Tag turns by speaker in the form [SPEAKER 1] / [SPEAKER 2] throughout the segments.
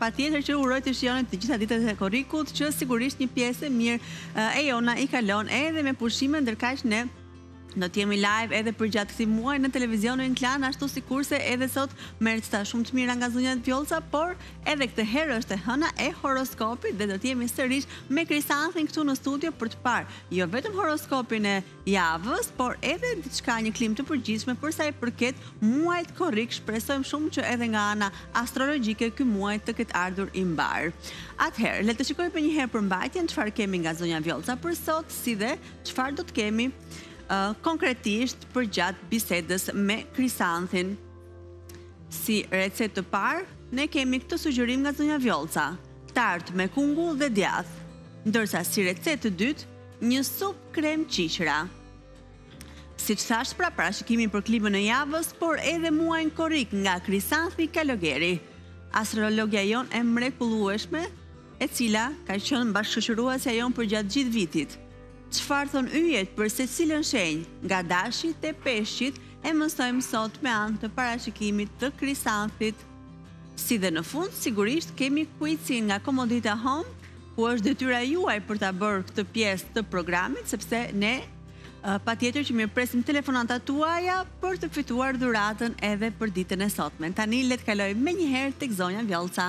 [SPEAKER 1] patjetër që uroj të shijoni të gjitha ditët e korrikut, që sigurisht një pjesë e mirë e jona i kalon edhe me pushime, ndërkaq ne do të jemi live edhe për gjatë këtij muaji në televizionin Klan, ashtu sikurse edhe sot merret sta shumë të mira nga zonja Vjollca, por edhe këtë herë është e hëna e horoskopit dhe do të jemi sërish me Krisanthin këtu në studio për të parë jo vetëm horoskopin e javës, por edhe diçka, një klim të përgjithshme për sa i përket muajit korrik. Shpresojmë shumë që edhe nga ana astrologjike ky muaj të ketë ardhur i mbar. Atëherë, le të shikojmë një herë përmbajtjen, çfarë kemi nga zonja Vjollca për sot, si dhe çfarë do të kemi konkretisht për gjatë bisedës me Krisanthin. Si recetë të parë, ne kemi këtë sugjerim nga zonja Vjollca, tart me kungull dhe djath, ndërsa si recetë të dytë, një supë krem qiqra. Siç thash, pra parashikimi për klimën e javës, por edhe muajin korrik nga Krisanthi Kalogeri, astrologja jon e mrekullueshme, e cila ka qenë bashkëshoqëruesja jon për gjatë gjithë vitit. Çfarë thon yjet për secilën shenjë nga dashit e peshqit e mësojmë sot me anë të parashikimit të Krisanthit. Si dhe në fund, sigurisht kemi quizin nga Komodita Home, ku është detyra juaj për ta bërë këtë pjesë të programit, sepse ne patjetër që mirëpresim telefonata tuaja për të fituar dhuratën edhe për ditën e sotme. Tani le të kalojmë menjëherë tek zonja Vjollca.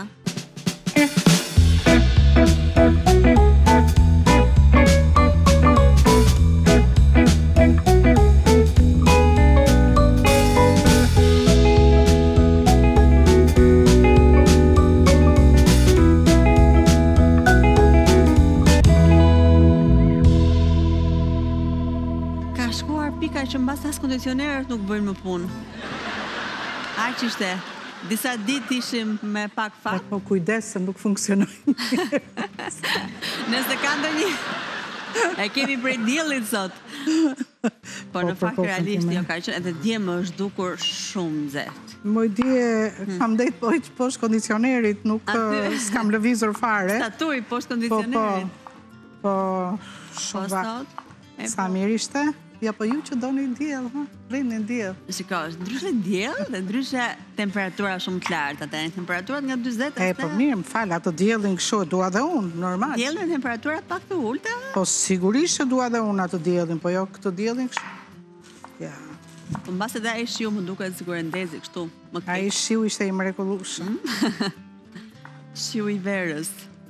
[SPEAKER 1] Që mbas as kondicionerët nuk bëjnë më punë. Aq ishte. Disa ditë ishim me pak fat.
[SPEAKER 2] Po kujdes se nuk funksionojnë.
[SPEAKER 1] Nëse ka ndonjë e kemi prej diellit sot. Po në fakt realisht jo ka qenë edhe dje më është dukur shumë nxehtë.
[SPEAKER 2] Moj dje kam det poshtë kondicionerit, nuk s'kam lëvizur fare.
[SPEAKER 1] Statuj poshtë kondicionerit.
[SPEAKER 2] Po shumë sa mirë ishte. Ja, po ju që doni diell, rrini diell.
[SPEAKER 1] Shiko, është ndryshe diell dhe ndryshe temperatura shumë të larta, atë temperaturat nga 40.
[SPEAKER 2] Po mirë, më fal, ato diellin kështu e dua dhe unë, normal.
[SPEAKER 1] Diellin me temperatura pak të ulta?
[SPEAKER 2] Po sigurisht që dua dhe unë ato diellin, po jo këtë diellin kështu. Ja.
[SPEAKER 1] Po mbas edhe ai shiu më duket sikur e ndezi kështu, më keq.
[SPEAKER 2] Ai shiu ishte i mrekullueshëm.
[SPEAKER 1] Shiu i verës.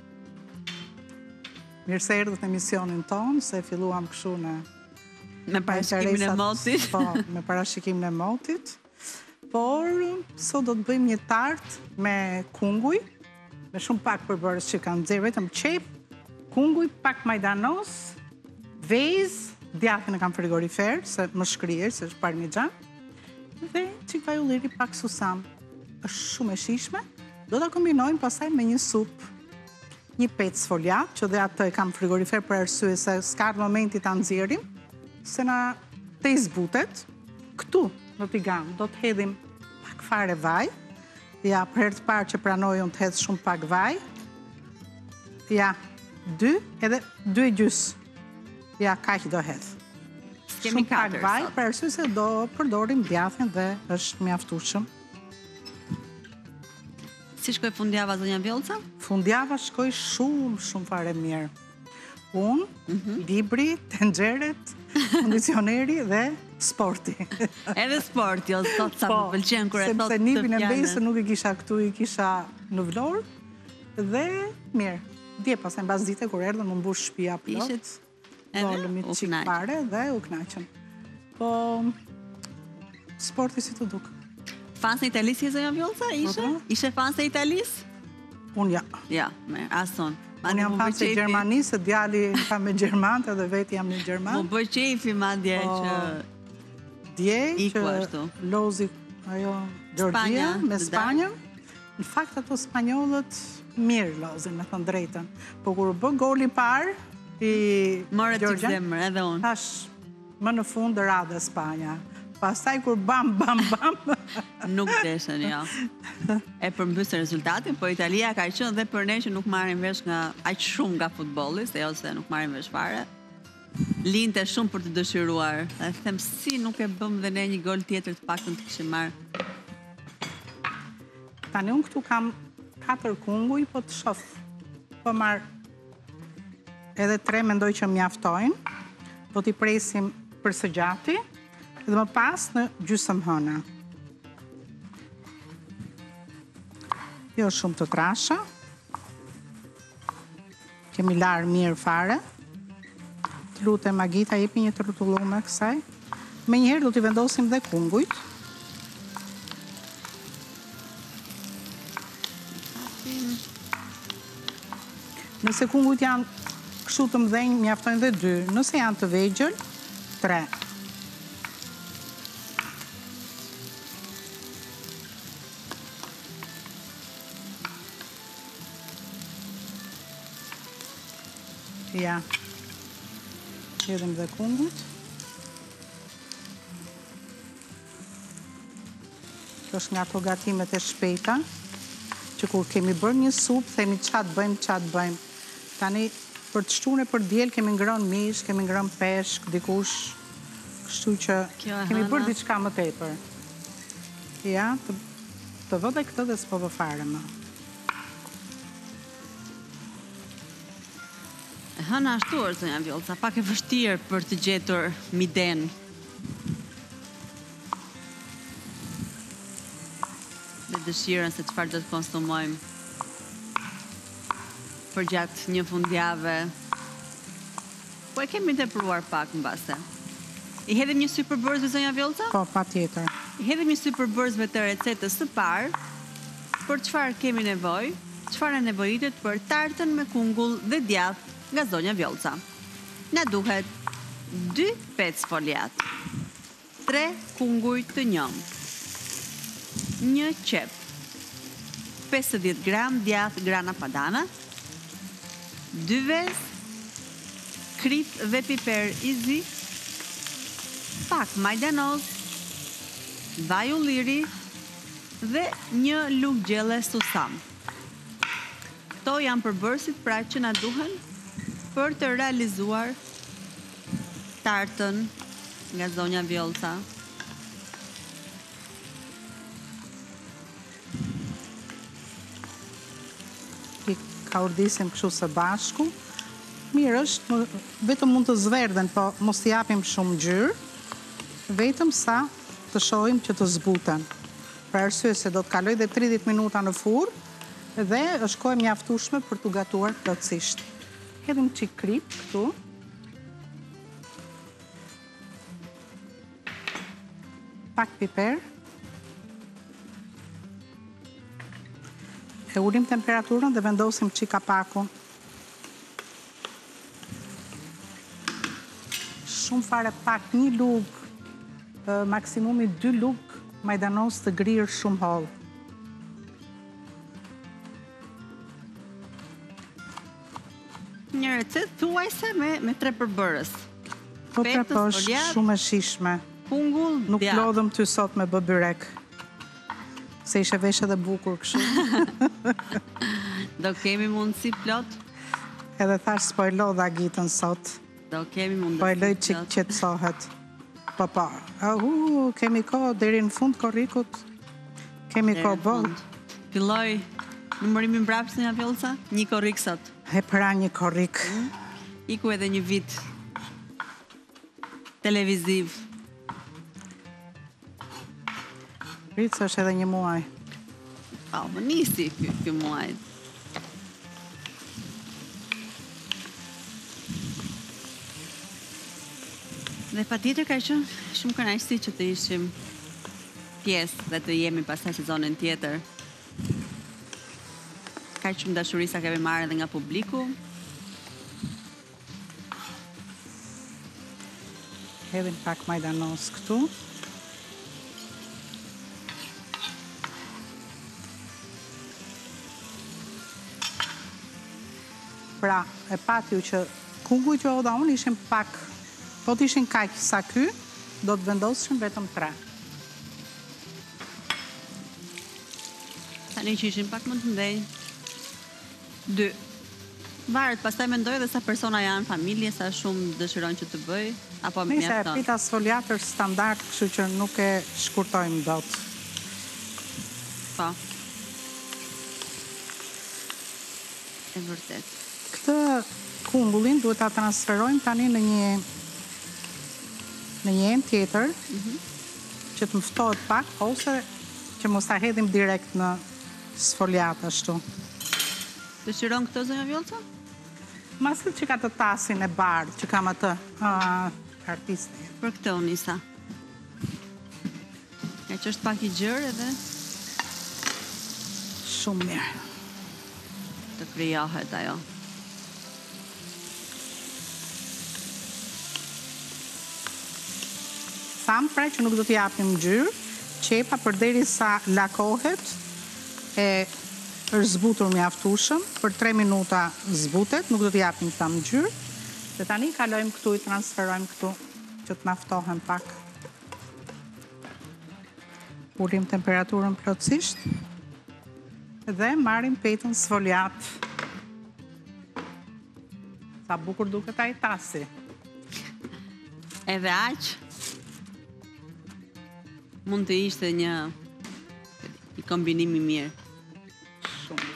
[SPEAKER 2] Mirë se erdhët në emisionin ton, se filluam kështu
[SPEAKER 1] me parashikimin e motit.
[SPEAKER 2] Po, me parashikimin e motit. Por, sot do të bëjmë një tart me kunguj, me shumë pak përbërës që kanë nxjerrë, vetëm qep, kunguj, pak majdanos, vezë, djathin e kam frigorifer, se më shkrier, se është parmigian, dhe qik vaj ulliri, pak susam. Është shumë e shishme. Do të kombinojmë pasaj me një supë, një pec sfoljat, që dhe atë e kam frigorifer për arsye se s'ka momenti ta nxjerrim, se na të izbutet, këtu në tigan do të hedhim pak fare vaj, ja, për herë të parë që pranoj unë të hedhë shumë pak vaj, ja, 2 edhe 2,5, ja, kaq do hedhë.
[SPEAKER 1] Shumë
[SPEAKER 2] pak vaj, për arsye se do përdorim djathin dhe është mjaftueshëm.
[SPEAKER 1] Si shkoj fundjava, zonja Vjollca?
[SPEAKER 2] Fundjava shkoj shumë fare mirë. Unë, libri, tenxheret, kondicioneri dhe sporti.
[SPEAKER 1] Edhe sporti, o sot sa më pëlqen kur e thot
[SPEAKER 2] sepse nipin e mbesë nuk i kisha këtu, i kisha në Vlorë, dhe mirë. Dje pasaj mbas dite kur erdhën më mbush shtëpia plot. Dolëm i çik fare dhe u kënaqëm. Po sporti si të duk.
[SPEAKER 1] Fans e Italisë, zonja Vjollca, ishe? Ishe fans e Italisë?
[SPEAKER 2] Unë ja.
[SPEAKER 1] Ja, me ason.
[SPEAKER 2] Unë jam fans e Gjermanisë, se djali ka me Gjermante dhe vetë jam një Gjerman.
[SPEAKER 1] Më bëj qefi madje që
[SPEAKER 2] dje që lozi ajo Gjorgjia me Spanjën. Në fakt ato spanjollët mirë lozin, me thënë drejtën. Po kur bë goli parë i
[SPEAKER 1] Gjorgjia, morë të zemër edhe unë.
[SPEAKER 2] Tash më në fund radhe Spanja. Pastaj kur bam,
[SPEAKER 1] nuk deshen, jo. E përmbysë rezultatin, po Italia ka qenë dhe për ne që nuk marrin vesh nga aq shumë nga futbolli, se jo se nuk marrin vesh fare. Linte shumë për të dëshiruar. Dhe them si nuk e bëm dhe ne një gol tjetër të paktën të kishim marrë.
[SPEAKER 2] Tani unë këtu kam 4 kunguj, po të shof. Po marr edhe 3 mendoj që mjaftojnë. Do t'i presim për së gjati dhe më pas në gjysmë hëna. Jo shumë të trasha. Kemi larë mirë fare. Lutem Magita, jepi një të rrotullume kësaj. Me njëherë do t'i vendosim dhe kungujt. Nëse kungujt janë kështu të mëdhenj, mjaftojnë dhe 2. Nëse janë të vegjël, 3. Ja. Hedhim dhe kungujt. Kjo është nga ato gatimet e shpejta, që kur kemi bërë një supë, themi qatë bëjmë. Tani, për të shtunë e për djelë, kemi ngrënë mish, kemi ngrënë peshk, dikush, kështu që kemi bërë diçka më tepër. Ja, të vë dhe këtë dhe s'po vë fare më.
[SPEAKER 1] Hëna ashtu është, zonja Vjollca, pak e vështirë për të gjetur miden. Dhe dëshirën se çfarë do të konsumojmë për gjatë një fundjave. Po e kemi tepruar pak mbase. I hedhim një sy përbërësve, zonja Vjollca?
[SPEAKER 2] Po, patjetër.
[SPEAKER 1] I hedhim një sy përbërësve të recetës së parë, për çfarë kemi nevojë, çfarë nevojitet për tartën me kungull dhe djath nga zonja Vjollca. Na duhet 2 pec foliat, 3 kunguj të njëm, 1 qep, 50 gram djath grana padana, 2 vezë, krip dhe piper i zi, pak majdanoz, vaj ulliri dhe 1 lugë gjelle susam. Këto janë përbërësit pra që na duhen për të realizuar tartën nga zonja Vjollca.
[SPEAKER 2] I ka urdisim kështu së bashku. Mirë është, vetëm mund të zverdhen, po mos t'i japim shumë gjyrë, vetëm sa të shohim që të zbuten. Për arsye se do të kaloj dhe 30 minuta në furrë, dhe është kohë e mjaftueshme për t'u gatuar plotësisht. Hedhim çik krip këtu. Pak piper. E ulim temperaturën dhe vendosim çik kapakun. Shumë fare pak, 1 lugë, maksimumi 2 lugë majdanoz të grirë shumë hollë.
[SPEAKER 1] Një recet thuajse me 3 përbërës.
[SPEAKER 2] Po pra, është shumë e shishme.
[SPEAKER 1] Kungull,
[SPEAKER 2] nuk lodhëm ty sot me bë byrek. Se ishe vesh edhe bukur kështu.
[SPEAKER 1] Do kemi mundësi plot?
[SPEAKER 2] Edhe thash s'po e lodha gitën sot.
[SPEAKER 1] Do kemi mundësi.
[SPEAKER 2] Po e loj çik qetësohet. Po. Kemi kohë deri në fund korrikut. Kemi kohë boll.
[SPEAKER 1] Filloi numërimi mbrapsht nga Vjollca, 1 korrik sot.
[SPEAKER 2] E pra 1 korrik.
[SPEAKER 1] Iku edhe një vit televiziv.
[SPEAKER 2] Rritës është edhe 1 muaj.
[SPEAKER 1] Më nisi ky muaj. Dhe patjetër ka qenë shumë kënaqësi që të ishim pjesë dhe të jemi pastaj sezonin tjetër. Ka shumë dashuri sa kemi marrë edhe nga publiku.
[SPEAKER 2] Hedhim pak majdanoz këtu. Pra, e pati që kungujt që oda unë ishin pak, po të ishin kaq sa ky, do të vendosëshim vetëm 3.
[SPEAKER 1] Tani që ishin pak më të mëdhenj, 2. Varet, pastaj mendoj edhe sa persona janë familje, sa shumë dëshirojnë që të bëj, apo mjafton.
[SPEAKER 2] Nëse e pita sfoliat është standard, kështu që nuk e shkurtojmë dot.
[SPEAKER 1] Po. E vërtet.
[SPEAKER 2] Këtë kungullin duhet ta transferojmë tani në një enë tjetër, që të mftohet pak, ose që mos ta hedhim direkt në sfoliat ashtu.
[SPEAKER 1] Dëshiron këto, zonja Vjollca?
[SPEAKER 2] Masit që ka të tasin e bardhë, që kam atë artisti.
[SPEAKER 1] Për këtë unë nisa. Nga që është pak i gjërë edhe
[SPEAKER 2] Shumë mirë.
[SPEAKER 1] të krijohet ajo.
[SPEAKER 2] Thamë pra që nuk do t'i japim ngjyrë, qepa përderisa lakohet e është zbutur mjaftueshëm, për 3 minuta zbutet, nuk do t'i japim ta ngjyrë. Dhe tani kalojmë këtu, i transferojmë këtu që të naftohen pak. Ullim temperaturën plotësisht dhe marrim petën sfoliat. Sa bukur duket ai tasi.
[SPEAKER 1] Edhe aq mund të ishte një kombinim i mirë.
[SPEAKER 2] Shumë.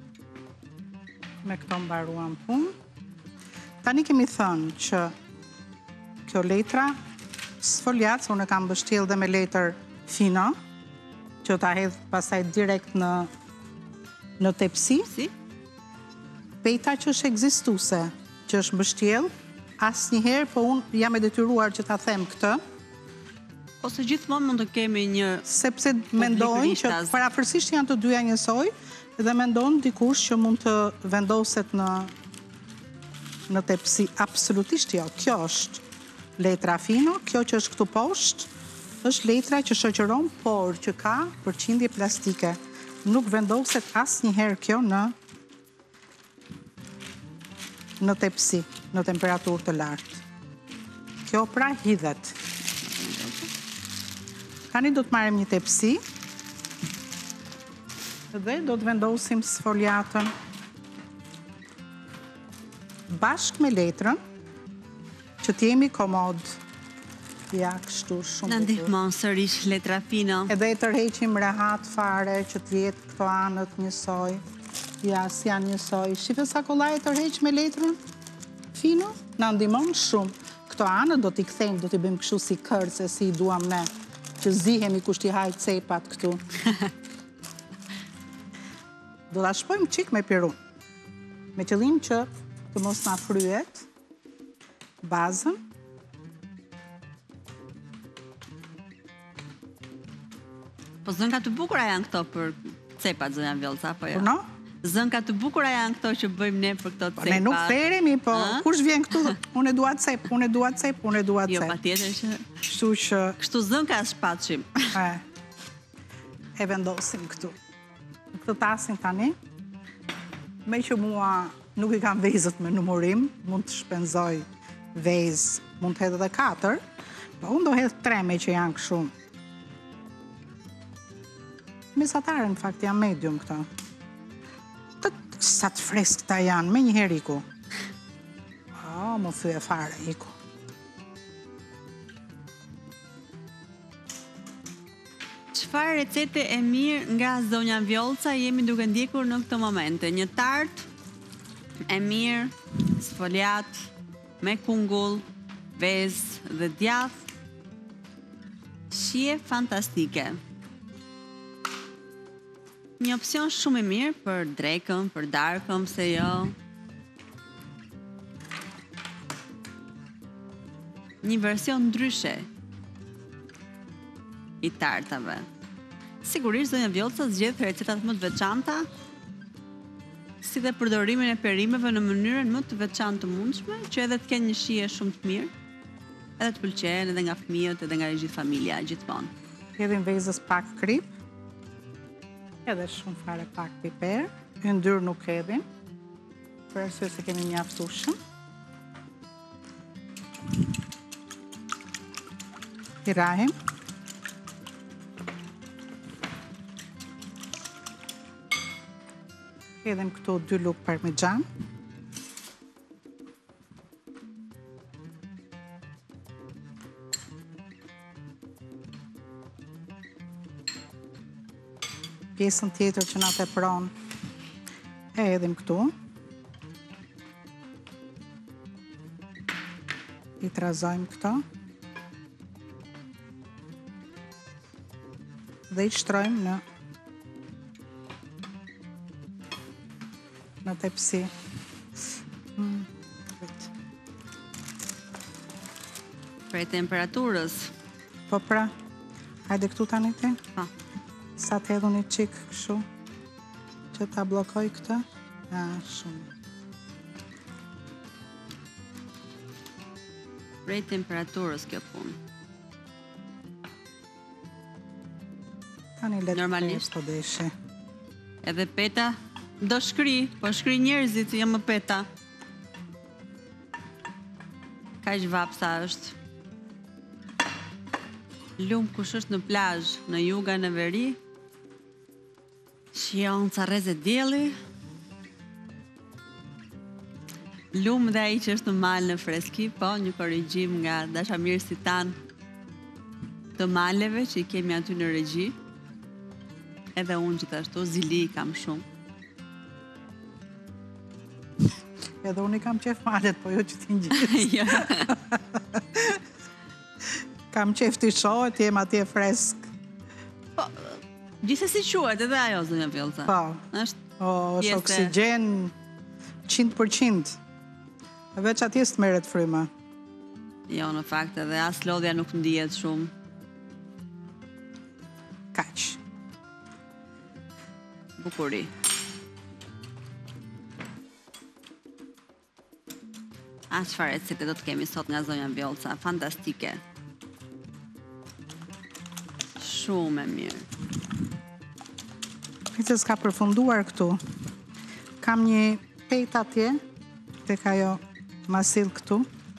[SPEAKER 2] Me këto mbaruam punë. Tani kemi thënë që kjo letra sfoliat, se unë e kam bështjellë dhe me letër fino, që ta hedh pastaj direkt në tepsi.
[SPEAKER 1] Si?
[SPEAKER 2] Peta që është ekzistuese, që është mbështjellë, asnjëherë, po unë jam e detyruar që ta them këtë,
[SPEAKER 1] Ose gjithmonë mund të kemi një
[SPEAKER 2] sepse mendojnë që parafërsisht janë të dyja njësoj, dhe mendon dikush që mund të vendoset në tepsi. Absolutisht jo. Kjo është letra fino, kjo që është këtu poshtë, është letra që shoqëron, por që ka përqindje plastike. Nuk vendoset asnjëherë kjo në tepsi, në temperaturë të lartë. Kjo pra hidhet. Tani do të marrim një tepsi dhe do të vendosim sfoliatën bashkë me letrën, që t'jemi komod. Ja, kështu shumë.
[SPEAKER 1] na ndihmon sërish letra fino.
[SPEAKER 2] Edhe e tërheqim rehat fare, që t'jetë këto anët njësoj. Ja, si janë njësoj. Shife sa kollaj e tërheq me letrën fino, na ndihmon shumë. Këto anët do t'i kthejmë, do t'i bëjmë kështu si kërce, si i duam ne, që zihemi kush t'i hajt cepat këtu. Do t'a shpojmë qik me pirun, me qëllim që të mos na fryet bazën.
[SPEAKER 1] Po zënka të bukura janë këto për cepat, zonja Vjollca, apo jo?
[SPEAKER 2] No?
[SPEAKER 1] Zënka të bukura janë këto që bëjmë ne për këto cepat.
[SPEAKER 2] Ne nuk theremi, po kush vjen këtu, unë e dua cep, unë e dua cep, unë e dua cep.
[SPEAKER 1] Jo, patjetër që
[SPEAKER 2] Kështu që
[SPEAKER 1] kështu zënka shpatshim.
[SPEAKER 2] e vendosim këtu. Në këtë tasin tani, me që mua nuk i kam vezët me numurim, mund të shpenzoj vezë, mund të hedhë edhe 4, po unë do hedhë 3 me që janë kështu. Mesatare, në fakt, janë medium këta. Sa të freskëta janë, me njëherë iku. Më thyë e fare, iku.
[SPEAKER 1] Çfarë recete e mirë nga zonja Vjollca jemi duke ndjekur në këtë momente? Një tart e mirë, sfoliat, me kungull, vezë dhe djath. Shije fantastike. Një opsion shumë i mirë për drekën, për darkën, pse jo. Një version ndryshe i tartave. Sigurisht zonja Vjollca zgjedh recetat më të veçanta, si dhe përdorimin e perimeve në mënyrën më të veçantë të mundshme, që edhe të kenë një shije shumë të mirë, edhe të pëlqejnë edhe nga fëmijët, edhe nga gjithë familja gjithmonë.
[SPEAKER 2] Hedhim vezës pak krip, edhe shumë fare pak piper, yndyr nuk hedhim, për arsye se kemi mjaftueshëm. I rahim. Hedhim këtu 2 lukë parmigjan. Pjesën tjetër që na tepron e hedhim këtu. I trazojmë këto. Dhe i shtrojmë në tepsi.
[SPEAKER 1] Prej temperaturës.
[SPEAKER 2] Po pra, hajde këtu tani ti.
[SPEAKER 1] Pa.
[SPEAKER 2] Sa të hedhu një qik këshu, që ta blokoj këtë. Shumë.
[SPEAKER 1] Prej temperaturës kjo punë.
[SPEAKER 2] Tani letë
[SPEAKER 1] Normalisht.
[SPEAKER 2] Po deshe.
[SPEAKER 1] Edhe peta do shkri, po shkri njerëzit, jam më peta. Ka që vapsa është. Lumë kush është në plazh, në juga, në veri. Shion ca rreze dielli. Lumë dhe ai që është në mal në freski, po një korrigjim nga dashamirësit tanë të maleve që i kemi aty në regji. Edhe unë gjithashtu, zili i kam shumë.
[SPEAKER 2] Edhe unë i kam qef malet, po jo që ti gjithë.
[SPEAKER 1] Jo.
[SPEAKER 2] Kam qef të shohet, jem atje fresk.
[SPEAKER 1] Po, gjithsesi quhet edhe ajo, zonja Vjollca.
[SPEAKER 2] Po.
[SPEAKER 1] Është
[SPEAKER 2] është oksigjen 100%. Veç atje së të meret fryma.
[SPEAKER 1] Jo, në fakt edhe as lodhja nuk ndihet shumë.
[SPEAKER 2] Kaq.
[SPEAKER 1] Bukuri. Çfarë recete do të kemi sot nga zonja Vjollca? Fantastike. Shumë e mirë.
[SPEAKER 2] Këtë s'ka përfunduar këtu. Kam një pejt atje, tek ajo masil këtu.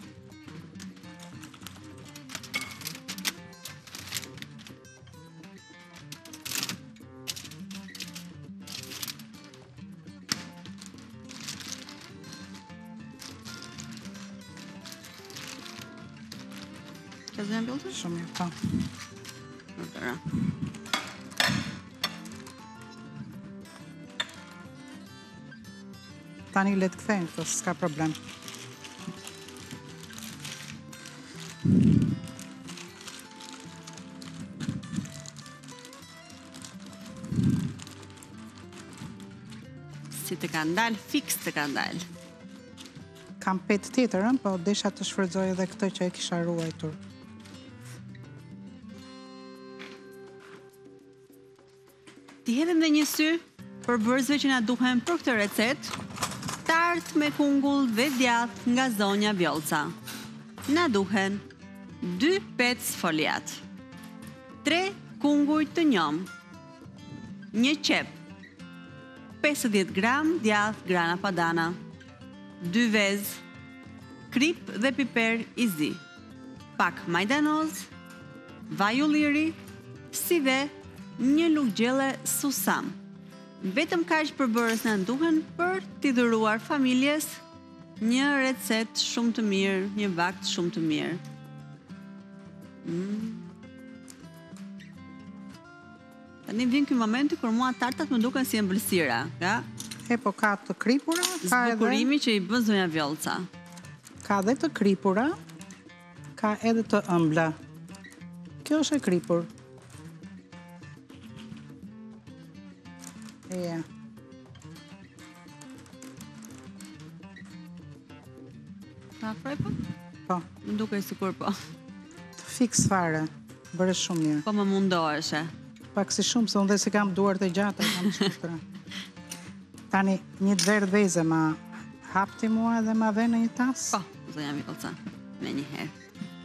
[SPEAKER 1] Ka zonja Vjollca?
[SPEAKER 2] Shumë mirë, po. Tani le të kthejmë këto, s'ka problem.
[SPEAKER 1] Si të ka ndalë, fiks të ka ndalë.
[SPEAKER 2] Kam pet tjetër, po desha të shfrytëzoj edhe këtë që e kisha ruajtur.
[SPEAKER 1] Ti hedhim dhe një sy për bërësve që na duhen për këtë recet, tart me kungull dhe djath nga zonja Vjollca. Na duhen 2 pec foliat, 3 kunguj të njom, 1 qep, 50 gram djath grana padana, 2 vez, krip dhe piper i zi, pak majdanoz, vaj ulliri, si dhe 1 lugë gjelle susam. Vetëm kaq përbërës në duhen për t'i dhuruar familjes një recet shumë të mirë, një vakt shumë të mirë. Tani vjen ky momenti kur mua tartat më duken si ëmbëlsira, ka?
[SPEAKER 2] Po ka të kripura, ka edhe
[SPEAKER 1] zbukurimi që i bën zonja Vjollca.
[SPEAKER 2] Ka edhe të kripura, ka edhe të ëmbla. Kjo është e kripur. Ja.
[SPEAKER 1] Ka frej po?
[SPEAKER 2] Po.
[SPEAKER 1] Më duke sikur po.
[SPEAKER 2] Të fiks fare, bërë shumë mirë.
[SPEAKER 1] Po më mundoheshe.
[SPEAKER 2] Pak si shumë, se unë dhe si kam duar të gjata, kam shkutra. Tani, një të verë dheze ma hapti mua dhe ma ve në një tas?
[SPEAKER 1] Po, zonja Vjollca, me një herë.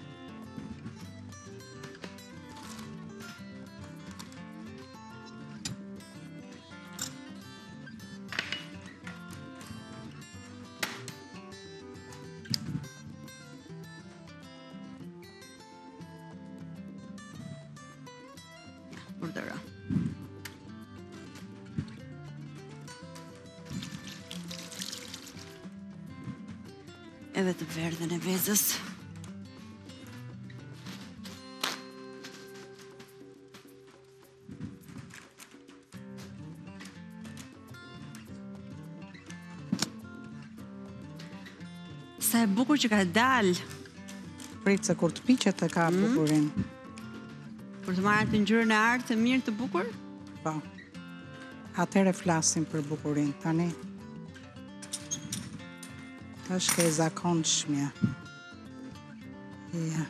[SPEAKER 1] Urdhëra. Edhe të verdhën e vezës. Sa e bukur që ka dalë.
[SPEAKER 2] Pritë se kur të piqet e ka bukurin.
[SPEAKER 1] Për të marrë atë ngjyrën e artë të mirë të bukur?
[SPEAKER 2] Po. Atëre flasim për bukurin. Tani, tash ke zakonshmja. Ja.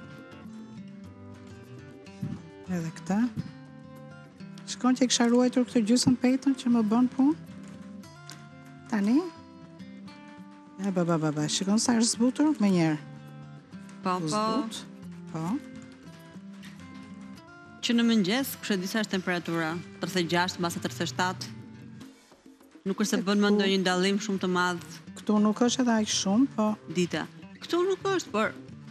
[SPEAKER 2] Edhe këta. Shkon që i kisha ruajtur këtë gjysën petën që më bën punë. Tani. Ja, ba. Shikon sa është zbutur? Me njerë.
[SPEAKER 1] Po.
[SPEAKER 2] Po.
[SPEAKER 1] Që në mëngjes, kështë e disa është temperatura? 36, mbase 37? Nuk është se bën më ndonjë ndallim shumë të madh?
[SPEAKER 2] Këtu nuk është edhe aq shumë, po.
[SPEAKER 1] Dita. Këtu nuk është, por...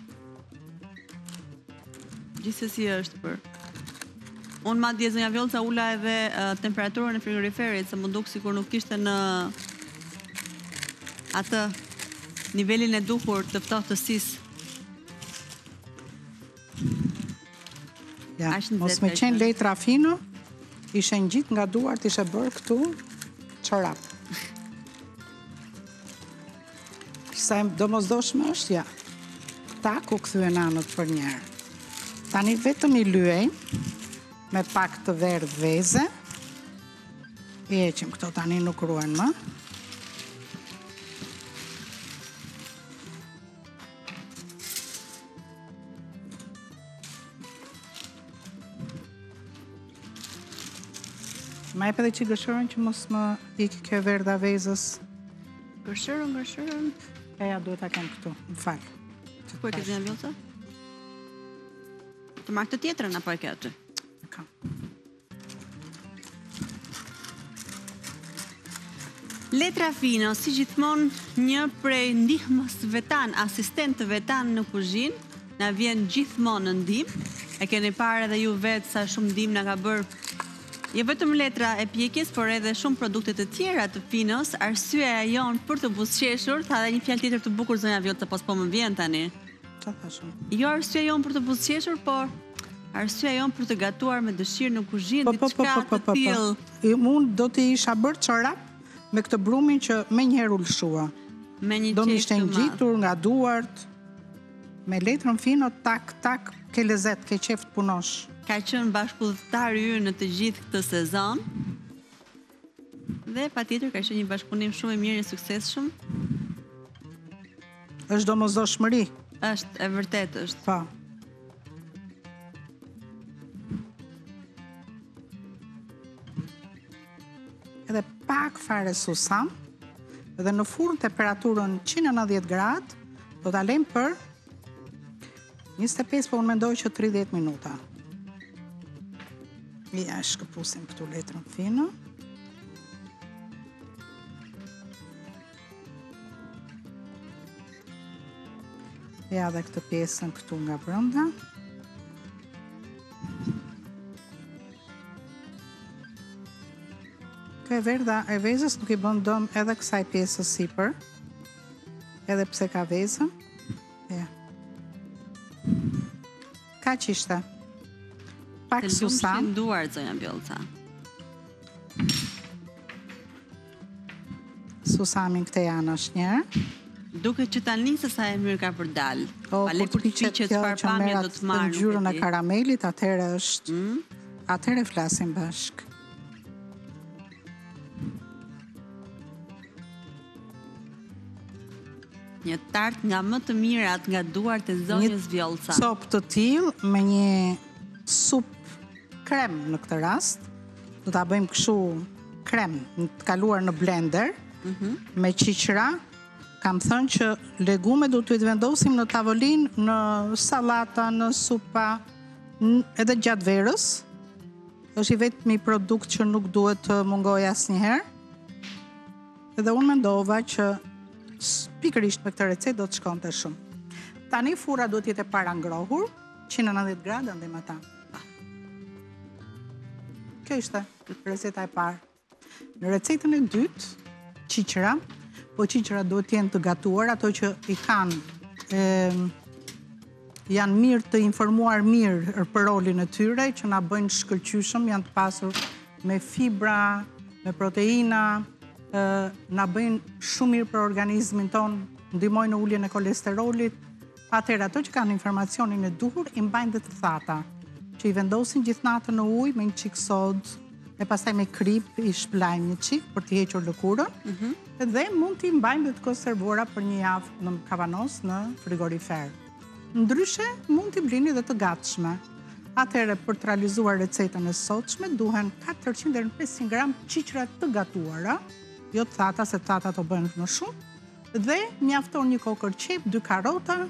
[SPEAKER 1] Gjithsesi është, për... Unë madje zonja Vjollca ula edhe temperaturën e frigoriferit, se më duk sikur nuk ishte në atë nivelin e duhur të ftohtësisë.
[SPEAKER 2] Ja, mos me qenë letra fino, ishe ngjit nga duart, ishe bërë këtu çorap. Sa domosdoshme është, ja. Ta ku kthyen anët për njerë. Tani vetëm i lyejmë me pak të verdh veze. I heqim këto, tani nuk ruhen më. Ma jep edhe që gëshërën që mos më ikë kjo verdha vezës.
[SPEAKER 1] Gëshërën.
[SPEAKER 2] Ja, duhet ta kem këtu, më falë.
[SPEAKER 1] Ku e ke zonja Vjollca? Të marrë të tjetrën apo e ke aty?
[SPEAKER 2] Kam.
[SPEAKER 1] Letra fino, si gjithmonë, një prej ndihmësve tanë, asistentëve tanë në kuzhinë, na vjen gjithmonë në ndihmë. E keni parë edhe ju vetë sa shumë ndihmë na ka bërë jo vetëm letra e pjekjes, por edhe shumë produkte të tjera të Finos. Arsyeja jon për të buzëqeshur, tha edhe një fjalë tjetër të bukur zonja Vjollca, po më vjen tani.
[SPEAKER 2] Çfarë thashun?
[SPEAKER 1] Jo arsyeja jon për të buzëqeshur, por arsyeja jon për të gatuar me dëshirë në kuzhinë diçka të tillë.
[SPEAKER 2] Unë do të isha bërë çorap me këtë brumin që menjëherë u lëshua.
[SPEAKER 1] Me një
[SPEAKER 2] do më ishte ngjitur nga duart, me letrën fino, tak, ke lezet, ke qef të punosh.
[SPEAKER 1] Ka qenë bashkëpunëtari ynë në të gjithë këtë sezon. Dhe patjetër ka qenë një bashkëpunim shumë i mirë i suksesshëm.
[SPEAKER 2] Është domosdoshmëri.
[SPEAKER 1] Është, e vërtet është.
[SPEAKER 2] Po. Edhe pak fare susam, edhe në furrë temperaturën 190 gradë, do ta lejmë për 25, po unë mendoj që 30 minuta. Ja, shkëpusim këtu letrën fino. Ja dhe këtë pjesën këtu nga brenda. Kjo e verdha e vezës nuk i bën dëm edhe kësaj pjesës sipër. Edhe pse ka vezën. Ja. Ka qishte. Pak susam.
[SPEAKER 1] Të nduar, zonja Vjollca.
[SPEAKER 2] Susamin këtë janë është një.
[SPEAKER 1] Duke që tani se sa e mirë ka për dalë.
[SPEAKER 2] Kur të piqet kjo që merrat në ngjyrën e karamelit, atëherë është. Atëherë flasim bashk.
[SPEAKER 1] Një tart nga më të mirat nga duart e zonjës Vjollca.
[SPEAKER 2] Një copë të tillë me një supë krem në këtë rast. Do ta bëjmë kështu krem të kaluar në blender me qiqra. Kam thënë që legume do t'u vendosim në tavolinë, në sallata, në supa, edhe gjatë verës. Është i vetmi produkt që nuk duhet të mungojë asnjëherë. Edhe unë mendova që pikërisht me këtë recetë do të shkonte shumë. Tani furra duhet jetë e para ngrohur, 190 gradë ndem ata. Kjo ishte receta e parë. Në recetën e dytë, qiqra, po qiqra duhet jenë të gatuar, ato që i kanë janë mirë të informuar mirë për rolin e tyre, që na bëjnë shkëlqyshëm, janë të pasur me fibra, me proteina, na bëjnë shumë mirë për organizmin ton, ndihmojnë në uljen e kolesterolit, Atëherë ato që kanë informacionin e duhur i mbajnë dhe të thata, që i vendosin gjithë natën në ujë me një çik sodë, e pastaj me krip i shplajnë një çik për të hequr lëkurën, dhe mund t'i mbajnë dhe të konservuara për një javë në kavanos në frigorifer. Ndryshe, mund t'i blini dhe të gatshme. Atëherë, për të realizuar recetën e sotshme, duhen 400 deri në 500 gram qiqra të gatuara, jo të thata, se thata të bëhen më shumë, dhe mjafton një kokër qep, 2 karota.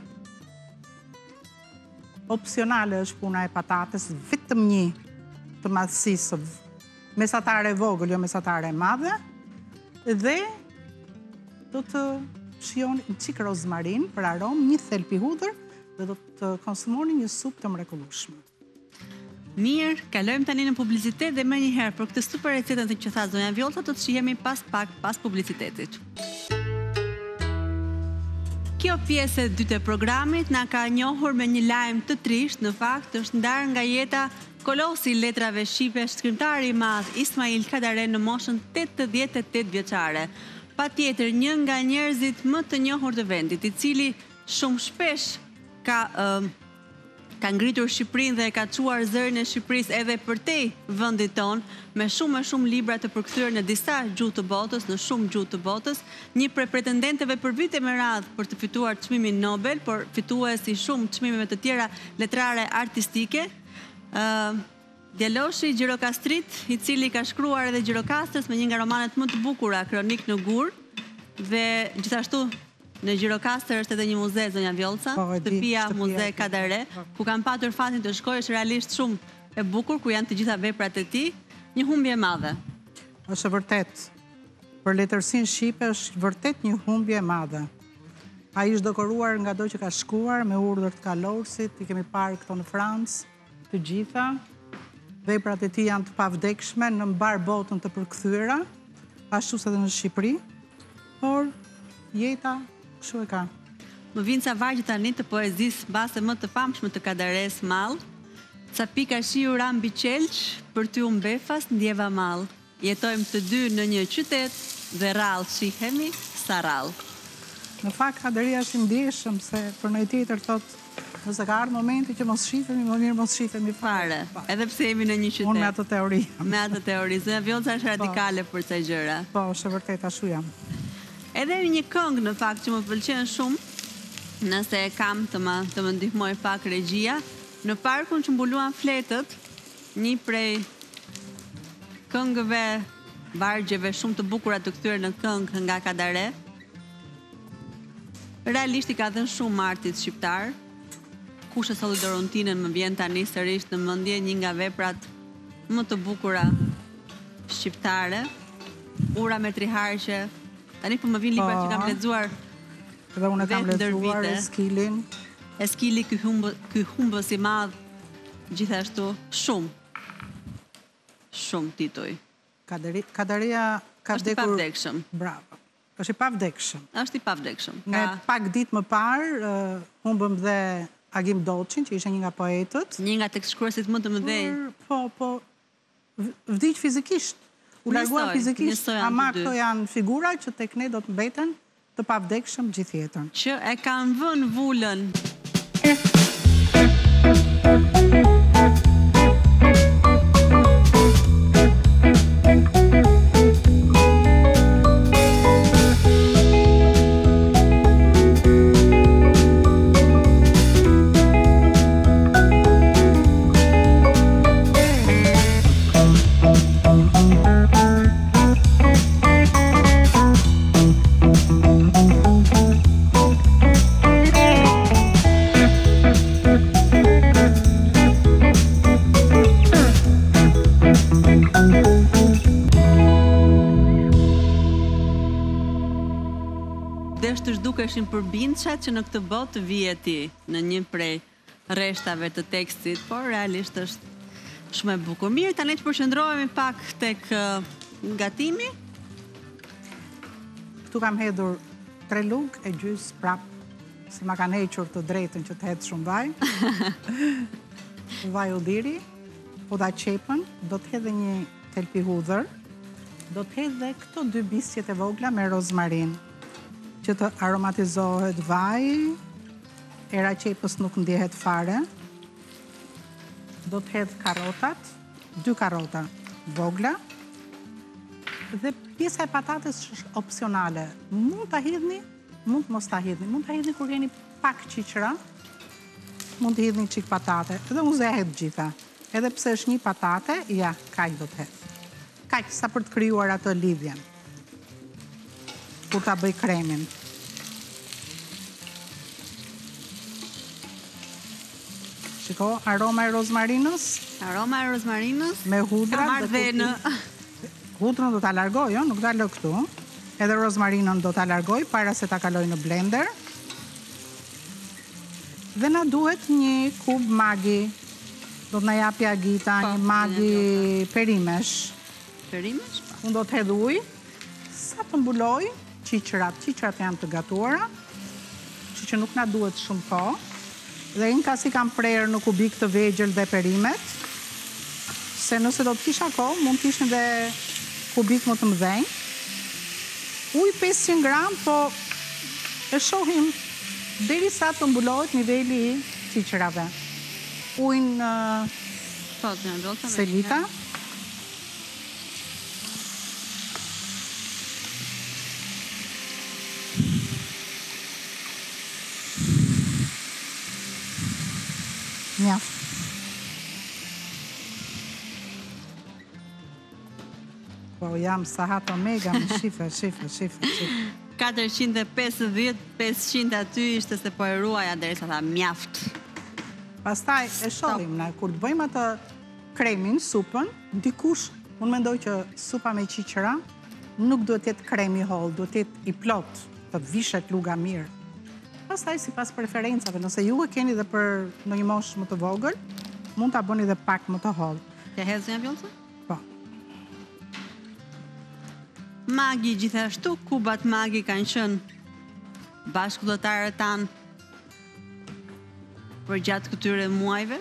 [SPEAKER 2] Opsionale është puna e patates, vetëm një të madhësisë mesatare vogël, jo mesatare madhe, dhe do të shijoni një çik rozmarin për aromë, një thelp i hudhër, dhe do të konsumoni një supë të mrekullueshme.
[SPEAKER 1] Mirë, kalojmë tani në publicitet dhe më njëherë për këtë super recetën që tha zonja Vjolta, do të shihemi pas publicitetit. Kjo pjesë e dytë e programit na ka njohur me një lajm të trisht, në fakt është ndarë nga jeta kolosi i letrave shqipe, shkrimtari i madh Ismail Kadare në moshën 88 vjeçare. Patjetër një nga njerëzit më të njohur të vendit, i cili shumë shpesh ka ngritur Shqipërinë dhe e ka çuar zërin e Shqipërisë edhe përtej vendit ton, me shumë libra të përkthyer në disa gjuhë të botës, në shumë gjuhë të botës, një prej pretendentëve për vite me radhë për të fituar çmimin Nobel, por fitues i shumë çmimeve të tjera letrare artistike. Djaloshi Gjirokastrit, i cili ka shkruar edhe Gjirokastrës me një nga romanet më të bukura, Kronik në gur, dhe gjithashtu në Gjirokastër është edhe një muze, zonja Vjolca, shtëpia muze Kadare, ku kam patur fatin të shkoj, është realisht shumë e bukur, ku janë të gjitha veprat e tij, një humbje e madhe.
[SPEAKER 2] Është vërtet. Për letërsinë shqipe është vërtet një humbje e madhe. Ai është dekoruar nga ato që ka shkuar me urdhër të kalorësit, i kemi parë këto në Francë, të gjitha. Veprat e tij janë të pavdekshme në mbar botën të përkthyera, ashtu edhe në Shqipëri, por jeta kështu e ka.
[SPEAKER 1] Më vinë ca vargje tani të poezisë mbase më të famshme të Kadares mall. Ca pika shiu ra mbi qelç, për ty unë befas ndjeva mall. Jetojmë të dy në një qytet dhe rrallë shihemi sa rrallë.
[SPEAKER 2] Në fakt Kadaria është i ndjeshëm se për në tjetër thotë, nëse ka ardhur momenti që mos shifemi, më mirë mos shifemi fare.
[SPEAKER 1] Edhe pse jemi në një qytet.
[SPEAKER 2] Unë me atë teori.
[SPEAKER 1] Me atë teori. Zonja Vjolca është radikale për këto gjëra.
[SPEAKER 2] Po, është vërtet ashtu jam.
[SPEAKER 1] Edhe një këngë në fakt që më pëlqen shumë, nëse e kam të më ndihmoj pak regjia, në parkun që mbuluan fletët, një prej këngëve, vargjeve shumë të bukura të kthyer në këngë nga Kadare. Realisht i ka dhënë shumë artit shqiptar. Kush e solli Dorontinën më vjen tani sërish në mendje, një nga veprat më të bukura shqiptare. Ura me triharqe. Tani po më vin libra që kam lexuar.
[SPEAKER 2] Dhe unë kam lexuar Eskilin.
[SPEAKER 1] Eskili ky humbës i madh, gjithashtu shumë tituj.
[SPEAKER 2] Kadaria ka
[SPEAKER 1] është i pavdekshëm.
[SPEAKER 2] Bravo. Është i pavdekshëm.
[SPEAKER 1] Është i pavdekshëm.
[SPEAKER 2] Ne pak ditë më parë humbëm dhe Agim Doçin, që ishte një nga poetët.
[SPEAKER 1] Një nga tekstshkruesit më të mëdhenj.
[SPEAKER 2] Po, vdiq fizikisht. U larguan fizikisht, ama këto janë figura që tek ne do të mbeten të pavdekshëm gjithjetën.
[SPEAKER 1] Që e kanë vënë vulën. Dukeshin përbindshë që në këtë botë vihet ti në një prej rreshtave të tekstit, por realisht është shumë e bukur. Mirë, tani të përqendrohemi pak tek gatimi.
[SPEAKER 2] Këtu kam hedhur 3 lugë e gjys prap, se ma kanë hequr të drejtën që të hedh shumë vaj. Vaj ulliri, oda qepën, do të hedhë një thelpi hudhër, do të hedhë këto 2 bisqet e vogla me rozmarin, që të aromatizohet vaj, era qepës nuk ndihet fare. Do të hedh karotat, 2 karota vogla. Dhe pjesa e patates është opsionale. Mund ta hidhni, mund mos ta hidhni. Mund ta hidhni kur keni pak qiqra. Mund të hidhni çik patate dhe u zehet gjitha. Edhe pse është një patate, ja, kaq do të hedh. Kaq sa për të krijuar atë lidhjen. Kur ta bëj kremin. Shiko, aroma e rozmarinës.
[SPEAKER 1] Aroma e rozmarinës.
[SPEAKER 2] Me hudra.
[SPEAKER 1] Ka marrë dhe në...
[SPEAKER 2] Hudrën do ta largoj, nuk ta lë këtu. Edhe rozmarinën do ta largoj para se ta kaloj në blender. Dhe na duhet një kub Maggi. Do të na japi Agita një Maggi perimesh.
[SPEAKER 1] Perimesh?
[SPEAKER 2] Unë do të hedh ujë. Sa të mbuloj qiqrat. Qiqrat janë të gatuara. Që nuk na duhet shumë kohë. Dhe unë kasi kam prerë në kubik të vegjël dhe perimet, se nëse do të kisha kohë, mund të ishin dhe kubik më të mëdhenj. Ujë 500 gram, po e shohim derisa të mbulohet niveli i qiqrave. Ujnë selita. Mjaft. Po jam sahat omega me shifra.
[SPEAKER 1] 450, 500 aty ishte se po e ruaja derisa tha mjaft.
[SPEAKER 2] Pastaj e shohim na kur të bëjmë atë kremin, supën, dikush, unë mendoj që supa me qiqra nuk duhet të jetë krem i holl, duhet të jetë i plot, të vishet luga mirë. Pastaj sipas preferencave, nëse ju e keni dhe për në një moshë më të vogël, mund ta bëni dhe pak më të holl.
[SPEAKER 1] Të hedh zonja Vjollca?
[SPEAKER 2] Po.
[SPEAKER 1] Maggi gjithashtu, kubat Maggi kanë qenë bashkëdhëtarët tanë për gjatë këtyre muajve.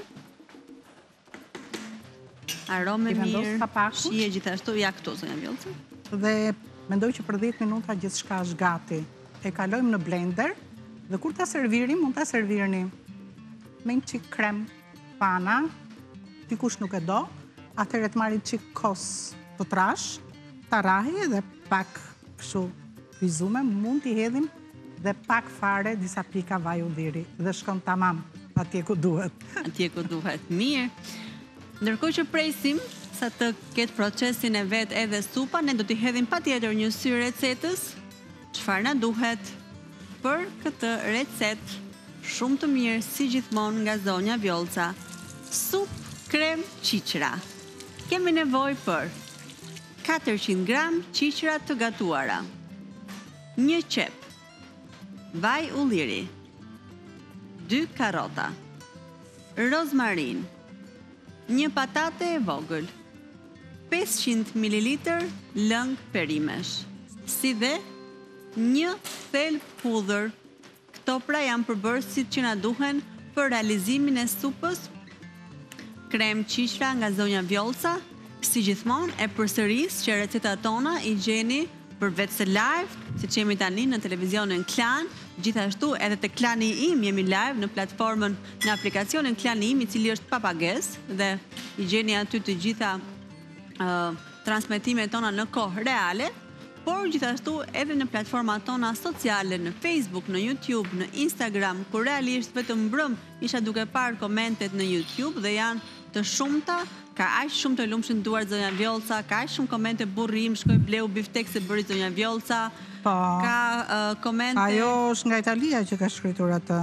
[SPEAKER 1] Arome mirë, shije gjithashtu, ja këtu zonja Vjollca.
[SPEAKER 2] Dhe mendoj që për 10 minuta gjithçka është gati. E kalojmë në blender. Dhe kur ta servirim, mund ta servirni me një çik krem pana, dikush nuk e do, atëherë të marri çik kos të trash, ta rahi dhe pak kështu vizume, mund t'i hedhim dhe pak fare disa pika vaj ulliri dhe shkon tamam atje ku duhet.
[SPEAKER 1] Atje ku duhet, mirë. Ndërkohë që presim sa të ketë procesin e vet edhe supa, ne do t'i hedhim patjetër një sy recetës, çfarë na duhet për këtë recet shumë të mirë si gjithmonë nga zonja Vjollca. Sup krem qiqra. Kemi nevojë për 400 gram qiqra të gatuara, 1 qep, vaj ulliri, 2 karota, rozmarin, 1 patate e vogël, 500 ml lëng perimesh, si dhe 1 thelb hudhër. Këto pra janë përbërësit që na duhen për realizimin e supës krem qiqra nga zonja Vjollca. Si gjithmonë e përsëris që recetat tona i gjeni përveç se live, siç jemi tani në televizionin Klan, gjithashtu edhe te Klani im jemi live në platformën, në aplikacionin Klani im, i cili është pa pagesë dhe i gjeni aty të gjitha transmetimet tona në kohë reale. Por gjithashtu edhe në platformat tona sociale, në Facebook, në YouTube, në Instagram, ku realisht vetëm mbrëm isha duke parë komentet në YouTube dhe janë të shumta, ka aq shumë të lumshëm duar zonja Vjollca, ka aq shumë komente burrim, shkoj bleu biftek se bëri zonja Vjollca.
[SPEAKER 2] Po.
[SPEAKER 1] Ka komente.
[SPEAKER 2] Ajo është nga Italia që ka shkruar atë.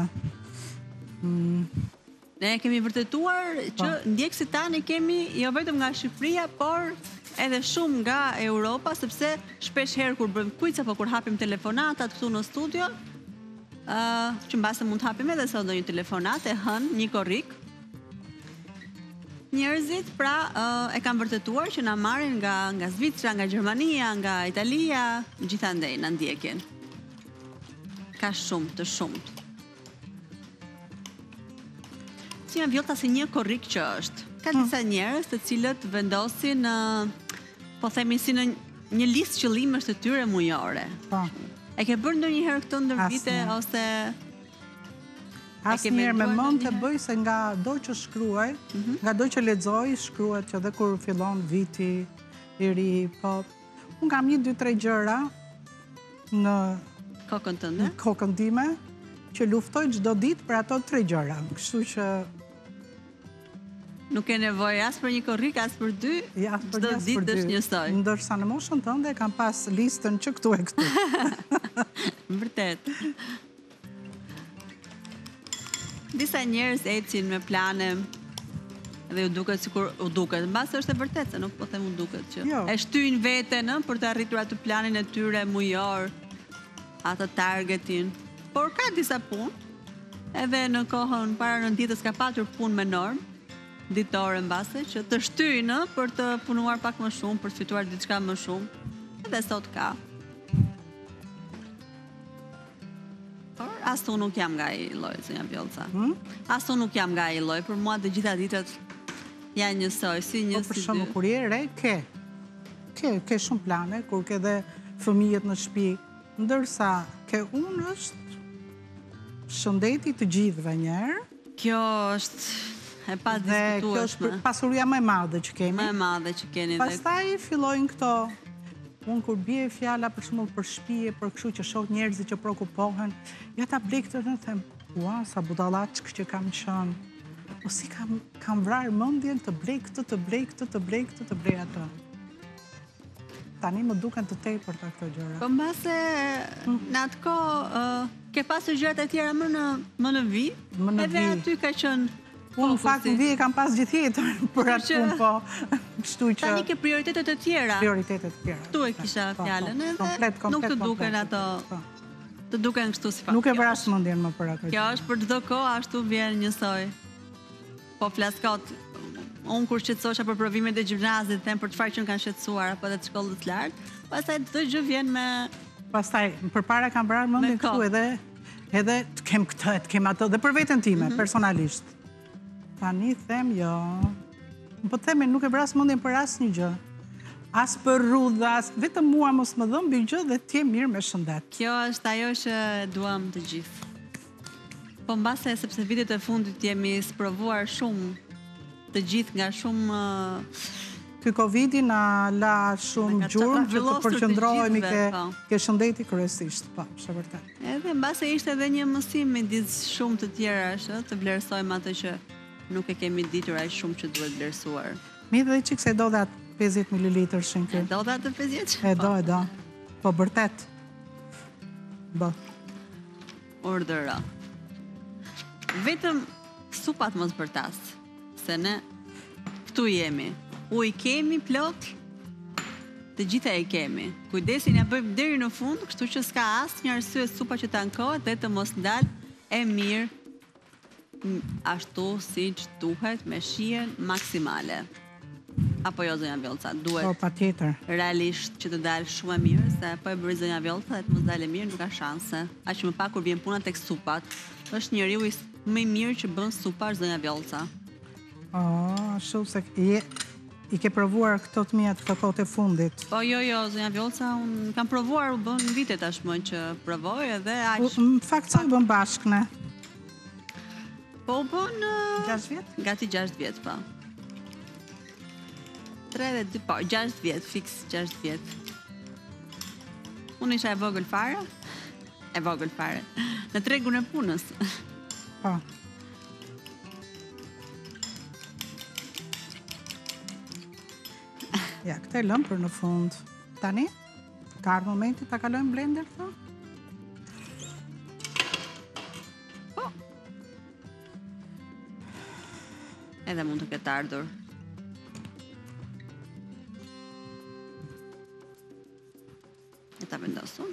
[SPEAKER 1] Ne kemi vërtetuar që ndjekësit tani kemi jo vetëm nga Shqipëria, por edhe shumë nga Europa, sepse shpesh herë kur bëjmë quiz apo kur hapim telefonatat këtu në studio, që mbase mund të hapim edhe sot ndonjë telefonat e hën, një korrik. Njerëzit pra e kanë vërtetuar që na marrin nga Zvicra, nga Gjermania, nga Italia, gjithandej na ndjekin. Ka shumë të shumt. Si janë Vjollca si një korrik që është. Ka disa njerëz të cilët vendosin po themi si në një listë qëllimesh të tyre mujore.
[SPEAKER 2] Po.
[SPEAKER 1] E ke bërë ndonjëherë këtë ndër vite ose
[SPEAKER 2] Asnjëherë me mend të bëj se nga do që shkruaj, nga do që lexoj, shkruhet që dhe kur fillon viti i ri, po unë kam 1-2-3 gjëra në kokën time që luftoj çdo ditë për ato 3 gjëra. Kështu që
[SPEAKER 1] nuk ke nevojë as për një korrik, as për 2, çdo ditë është njësoj.
[SPEAKER 2] Ndërsa në moshën tënde kam pas listën që këtu e këtu.
[SPEAKER 1] Vërtet. Disa njerëz ecin me plane dhe u duket sikur u duket. Mbase është e vërtetë, se nuk po them u duket që e shtyjnë veten për të arritur atë planin e tyre mujor, atë targetin. Por ka disa punë, edhe në kohën para rënditës ka patur punë me normë, ditore mbase, që të shtyjnë për të punuar pak më shumë, për të fituar diçka më shumë, edhe sot ka. Por as unë nuk jam nga i lloj, zonja Vjollca. As unë nuk jam nga i lloj, për mua të gjitha ditët janë njësoj, si një si dy.
[SPEAKER 2] Për shembull, kur je re, ke shumë plane, kur ke dhe fëmijët në shtëpi, ndërsa ke unë është shëndeti të gjithëve njerë.
[SPEAKER 1] Kjo është e pa diskutueshme.
[SPEAKER 2] Dhe kjo është pasuria më e madhe që kemi.
[SPEAKER 1] Më e madhe që keni.
[SPEAKER 2] Pastaj fillojnë këto. Unë kur bie fjala për shembull për shtëpi, për kështu që shoh njerëzit që prekupohen, ja ta blej këtë dhe them, ua, sa budallaçk që kam qenë. Po si kam vrarë mendjen të blej këtë, të blej këtë, të blej këtë, të blej atë. Tani më duken të tepërta këto gjëra.
[SPEAKER 1] Po mbase në atë kohë ke pasur gjërat e tjera më në vi, edhe aty ka qenë.
[SPEAKER 2] Unë në fakt në vi e kam pas gjithjetër për atë punë, po kështu që...
[SPEAKER 1] Tani ke prioritetet e tjera.
[SPEAKER 2] Prioritetet e tjera.
[SPEAKER 1] Tu e kisha fjallën edhe nuk të duken ato... Të duken kështu si fakt.
[SPEAKER 2] Nuk e vras mendjen më për ato.
[SPEAKER 1] Kjo është për çdo kohë, ashtu vjen njësoj. Po flaskot, unë kur shqetësosha për provimet e gjimnazit, them për çfarë që kanë shqetësuar apo edhe të shkollës së lartë, pastaj çdo gjë vjen me...
[SPEAKER 2] Pastaj përpara kam vrarë mendjen këtu edhe të kem këtë, të kem ato, dhe për veten time, personalisht. Tani them jo. Po themi nuk e vras mendjen për asnjë gjë. As për rrudha, vetëm mua mos më dhëmbi gjë dhe të jem mirë me shëndet.
[SPEAKER 1] Kjo është ajo që duam të gjithë. Po mbase sepse vitet e fundit jemi sprovuar shumë të gjithë nga shumë...
[SPEAKER 2] Ky Covidi na la shumë gjurmë që të përqendrohemi ke shëndeti kryesisht. Po, është vërtet.
[SPEAKER 1] Edhe mbase ishte edhe një mësim midis shumë të tjerash, të vlerësojmë atë që nuk e kemi ditur aq shumë që duhet vlerësuar.
[SPEAKER 2] Mi dhe çik se do dhe atë 50 ml shinky.
[SPEAKER 1] E do dhe atë 50?
[SPEAKER 2] E do. Po vërtet. Bo.
[SPEAKER 1] Urdhëro. Vetëm supat mos bërtas, se ne këtu jemi. Ujë kemi plot, të gjitha e kemi. Kujdesin ja bëjmë deri në fund, kështu që s'ka asnjë arsye supa që të ankohet dhe të mos ndal e mirë ashtu siç duhet me shijen maksimale. Apo jo zonja Vjollca, duhet.
[SPEAKER 2] Po patjetër.
[SPEAKER 1] Realisht që të dalë shumë e mirë, se po e bëri zonja Vjollca dhe të mos dalë mirë nuk ka shanse. Aq më pak kur vjen puna tek supat. Është njeriu më i mirë që bën supa është zonja Vjollca.
[SPEAKER 2] Shumë se i ke provuar këto të mia të kohët e fundit.
[SPEAKER 1] Po jo, zonja Vjollca, unë kam provuar, u bën vite tashmë që provoj edhe aq.
[SPEAKER 2] Në fakt sa u bën bashkë ne?
[SPEAKER 1] Po u bën
[SPEAKER 2] 6 vjet?
[SPEAKER 1] Gati 6 vjet, po. 3 dhe 2, po, 6 vjet, fiks 6 vjet. Unë isha e vogël fare. Në tregun e punës.
[SPEAKER 2] Po. Ja, këtë e lëm për në fund. Tani, ka ardhur momenti ta kalojmë blender këto?
[SPEAKER 1] Po. Edhe mund të ketë ardhur. E ta vendosun.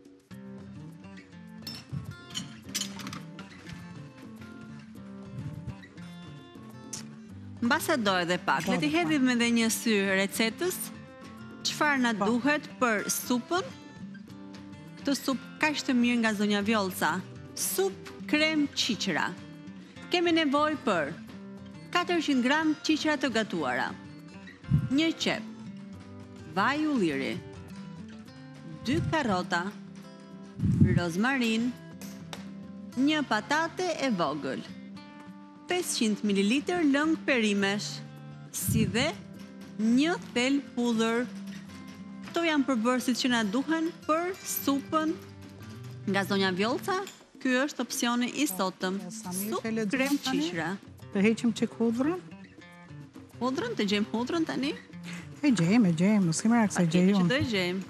[SPEAKER 1] Mbase do edhe pak, le t'i hedhim edhe një sy recetës, çfarë na duhet për supën. Këtë supë kaq të mirë nga zonja Vjollca, supë krem qiqra. Kemi nevojë për 400 gram qiqra të gatuara, 1 qep, vaj ulliri, 2 karrota, rozmarin, një patate e vogël, 500 ml lëng perimesh, si dhe një thel pudhër. Këto janë përbërësit që na duhen për supën nga zonja Vjollca. Ky është opsioni i sotëm. Supë krem qishra.
[SPEAKER 2] Të heqim çik hudhrën?
[SPEAKER 1] Hudhrën, të gjejmë hudhrën tani?
[SPEAKER 2] E gjejmë, mos kemi raksa gjej
[SPEAKER 1] Që
[SPEAKER 2] unë.
[SPEAKER 1] do e gjejmë.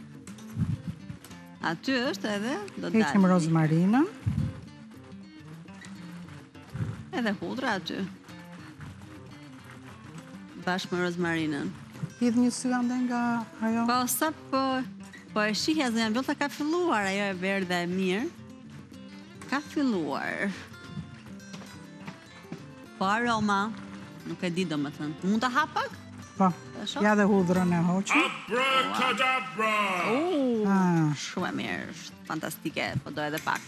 [SPEAKER 1] Aty është edhe, do të
[SPEAKER 2] Heqim rozmarinën.
[SPEAKER 1] Edhe hudra aty. Bashkë me rozmarinën.
[SPEAKER 2] Hidh një sy ande nga ajo.
[SPEAKER 1] Po, sa po e shihja zonja Vjollca ka filluar ajo e verdha e mirë. Ka filluar. Po aroma, nuk e di domethënë. Mund ta hap pak?
[SPEAKER 2] Po,
[SPEAKER 1] shoh?
[SPEAKER 2] ja dhe hudhrën e hoqim.
[SPEAKER 3] Abracadabra!
[SPEAKER 1] Shumë e mirë, fantastike, po do edhe pak.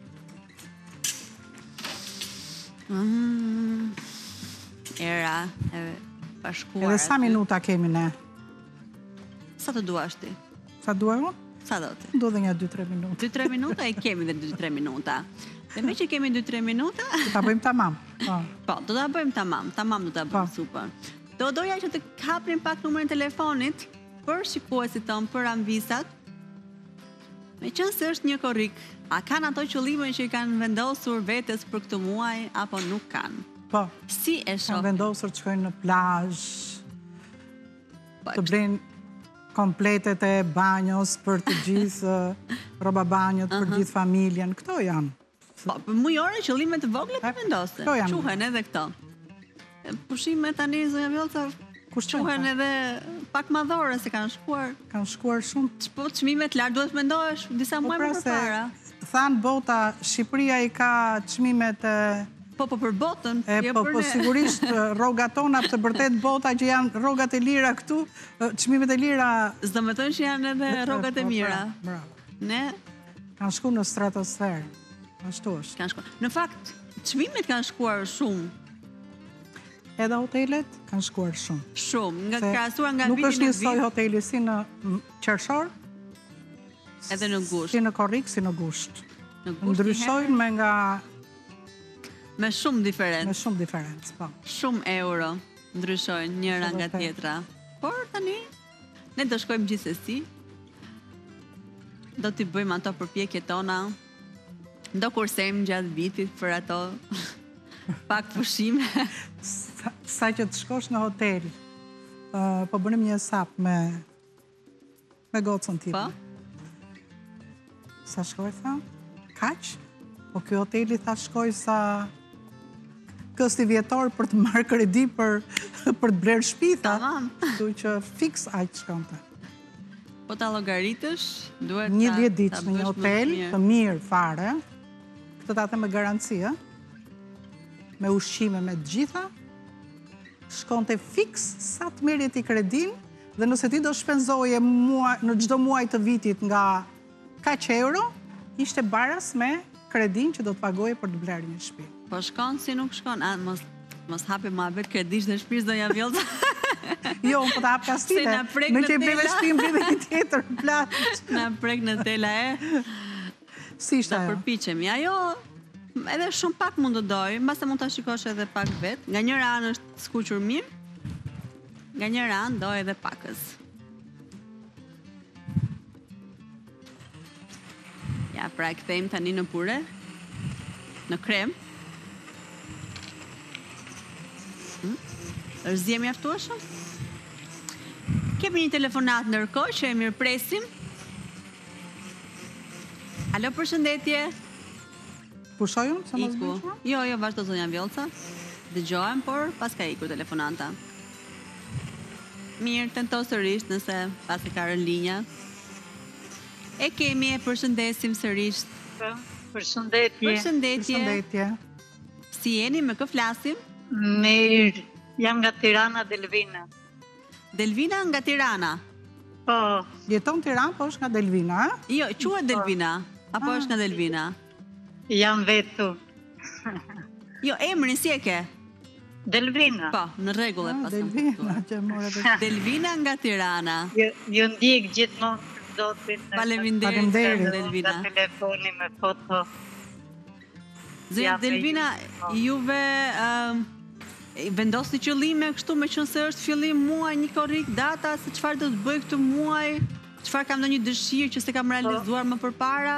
[SPEAKER 1] Era e bashkuar.
[SPEAKER 2] Edhe sa minuta kemi ne?
[SPEAKER 1] Sa të duash ti?
[SPEAKER 2] Sa duaj unë?
[SPEAKER 1] Sa do ti?
[SPEAKER 2] Do dhe një 2-3 minuta.
[SPEAKER 1] 2-3 minuta e kemi dhe 2-3 minuta. Dhe me që kemi 2-3 minuta,
[SPEAKER 2] Ta bëjmë tamam. Po.
[SPEAKER 1] po, do ta bëjmë tamam do ta bëjmë
[SPEAKER 2] Po.
[SPEAKER 1] supën. Doja që të hapnim pak numrin e telefonit për shikuesit tonë, për anvisat. Me qënë se është një korrik, a kanë ato qëllime që i kanë vendosur vetes për këtë muaj, apo nuk kanë?
[SPEAKER 2] Po,
[SPEAKER 1] Si e
[SPEAKER 2] kanë
[SPEAKER 1] shoh?
[SPEAKER 2] vendosur të shkojnë në plazh,
[SPEAKER 1] Po,
[SPEAKER 2] të blejnë kompletet e banjos për të gjithë rroba banjot, për gjithë familjen. Këto janë.
[SPEAKER 1] po, për mujore qëllime të vogla të
[SPEAKER 2] E,
[SPEAKER 1] vendose.
[SPEAKER 2] këto janë.
[SPEAKER 1] Quhen edhe këto. Pushime tani zonja Vjollca quhen edhe pak madhore se kanë shkuar.
[SPEAKER 2] Kanë shkuar shumë.
[SPEAKER 1] Po çmimet lart duhet mendohesh disa muaj më përpara.
[SPEAKER 2] Thanë bota, Shqipëria i ka çmimet
[SPEAKER 1] Po për botën, jo
[SPEAKER 2] po
[SPEAKER 1] për
[SPEAKER 2] po
[SPEAKER 1] ne.
[SPEAKER 2] sigurisht rrogat tona të vërtet bota që janë rrogat e lira këtu, çmimet e lira.
[SPEAKER 1] S'do të thonë që janë edhe rrogat e
[SPEAKER 2] Po,
[SPEAKER 1] mira.
[SPEAKER 2] Bravo.
[SPEAKER 1] Ne
[SPEAKER 2] Kanë shku në stratosferë. Ashtu është.
[SPEAKER 1] kanë shkuar. Në fakt, çmimet kanë shkuar shumë,
[SPEAKER 2] Edhe hotelet kanë shkuar shumë.
[SPEAKER 1] nga
[SPEAKER 2] Se
[SPEAKER 1] krahasuar nga
[SPEAKER 2] nuk
[SPEAKER 1] viti
[SPEAKER 2] është
[SPEAKER 1] në
[SPEAKER 2] njësoj
[SPEAKER 1] vit,
[SPEAKER 2] hoteli si në qershor,
[SPEAKER 1] edhe në gusht.
[SPEAKER 2] si në korrik, si në gusht.
[SPEAKER 1] Në gusht
[SPEAKER 2] Ndryshojnë
[SPEAKER 1] me shumë
[SPEAKER 2] me
[SPEAKER 1] diferencë,
[SPEAKER 2] shumë diferencë, po.
[SPEAKER 1] shumë euro ndryshojnë njëra
[SPEAKER 2] Po,
[SPEAKER 1] nga
[SPEAKER 2] vërtet.
[SPEAKER 1] tjetra. Por tani ne do shkojmë gjithsesi. Do t'i bëjmë ato përpjekjet tona. Do kursejmë gjatë vitit për ato pak pushime.
[SPEAKER 2] Sa që të shkosh në hotel, po bënim një sap me gocën time.
[SPEAKER 1] Po?
[SPEAKER 2] Sa shkoj, tha? Kaq? Po ky hoteli, tha, shkoj sa kësti vjetor për të marrë kredi për të blerë shtëpi, tha.
[SPEAKER 1] Tamam.
[SPEAKER 2] Kështu që fiks aq shkonte.
[SPEAKER 1] Po ta llogaritësh, duhet
[SPEAKER 2] Një
[SPEAKER 1] ta
[SPEAKER 2] 10 ditë
[SPEAKER 1] ta
[SPEAKER 2] në një
[SPEAKER 1] bësh më
[SPEAKER 2] hotel
[SPEAKER 1] mirë.
[SPEAKER 2] të mirë fare, këtë ta them me garanci, me ushqime me të gjitha, shkonte fiks sa të merrje ti kredin, dhe nëse ti do shpenzoje në çdo muaj të vitit nga kaq euro, ishte baras me kredin që do të pagoje për të blerë një shtëpi.
[SPEAKER 1] Po shkon si nuk shkon, mos hapi muhabet kredish dhe shtëpisë zonja Vjollca.
[SPEAKER 2] Jo, unë po të hap kastite,
[SPEAKER 1] Se na prek
[SPEAKER 2] në
[SPEAKER 1] në
[SPEAKER 2] që i bleve
[SPEAKER 1] tela.
[SPEAKER 2] shtëpi mbi dhe një tjetër plaç.
[SPEAKER 1] Na prek në tela
[SPEAKER 2] Si ishte
[SPEAKER 1] do
[SPEAKER 2] ajo?
[SPEAKER 1] përpiqemi. Ajo edhe shumë pak mund të doj, mbase mund ta shikosh edhe pak vet. Nga njëra anë është skuqur mirë, nga njëra anë doj edhe pakës. Ja, pra e kthejmë tani në pure, në krem. Është zje mjaftueshëm? Kemi një telefonat ndërkohë që e mirëpresim. Alo, përshëndetje.
[SPEAKER 2] Pushoj unë, se mos
[SPEAKER 1] Iku.
[SPEAKER 2] bëjmë?
[SPEAKER 1] Jo, vazhdo zonja Vjollca. Dëgjohem, por pas ka ikur telefonanta. Mirë, tento sërish nëse pas e ka rënë linja. E kemi, e përshëndesim sërish.
[SPEAKER 4] Përshëndetje.
[SPEAKER 1] Përshëndetje.
[SPEAKER 2] Përshëndetje.
[SPEAKER 1] Si jeni, me kë flasim?
[SPEAKER 4] Mirë, jam nga Tirana, Delvina.
[SPEAKER 1] Delvina nga Tirana.
[SPEAKER 4] Po,
[SPEAKER 2] Jeton Tiranë, po është nga Delvina, a?
[SPEAKER 1] Jo, quhet Delvina. Apo është nga Delvina?
[SPEAKER 4] jam vetu.
[SPEAKER 1] Jo, emrin si e ke?
[SPEAKER 4] Delvina.
[SPEAKER 1] Po, në rregull e pas kam
[SPEAKER 2] Delvina,
[SPEAKER 1] kuptuar.
[SPEAKER 2] që more vetë.
[SPEAKER 1] Delvina nga Tirana.
[SPEAKER 4] Ju ndjek gjithmonë zotin.
[SPEAKER 1] Faleminderit,
[SPEAKER 2] Faleminderit.
[SPEAKER 1] Delvina.
[SPEAKER 4] Nga telefoni me foto.
[SPEAKER 1] Zonja Delvina, juve vendosni qëllime kështu me qënë se është fillim muaj, një korrik data, se çfarë do të bëj këtë muaj, çfarë kam ndonjë dëshirë që se kam realizuar më përpara?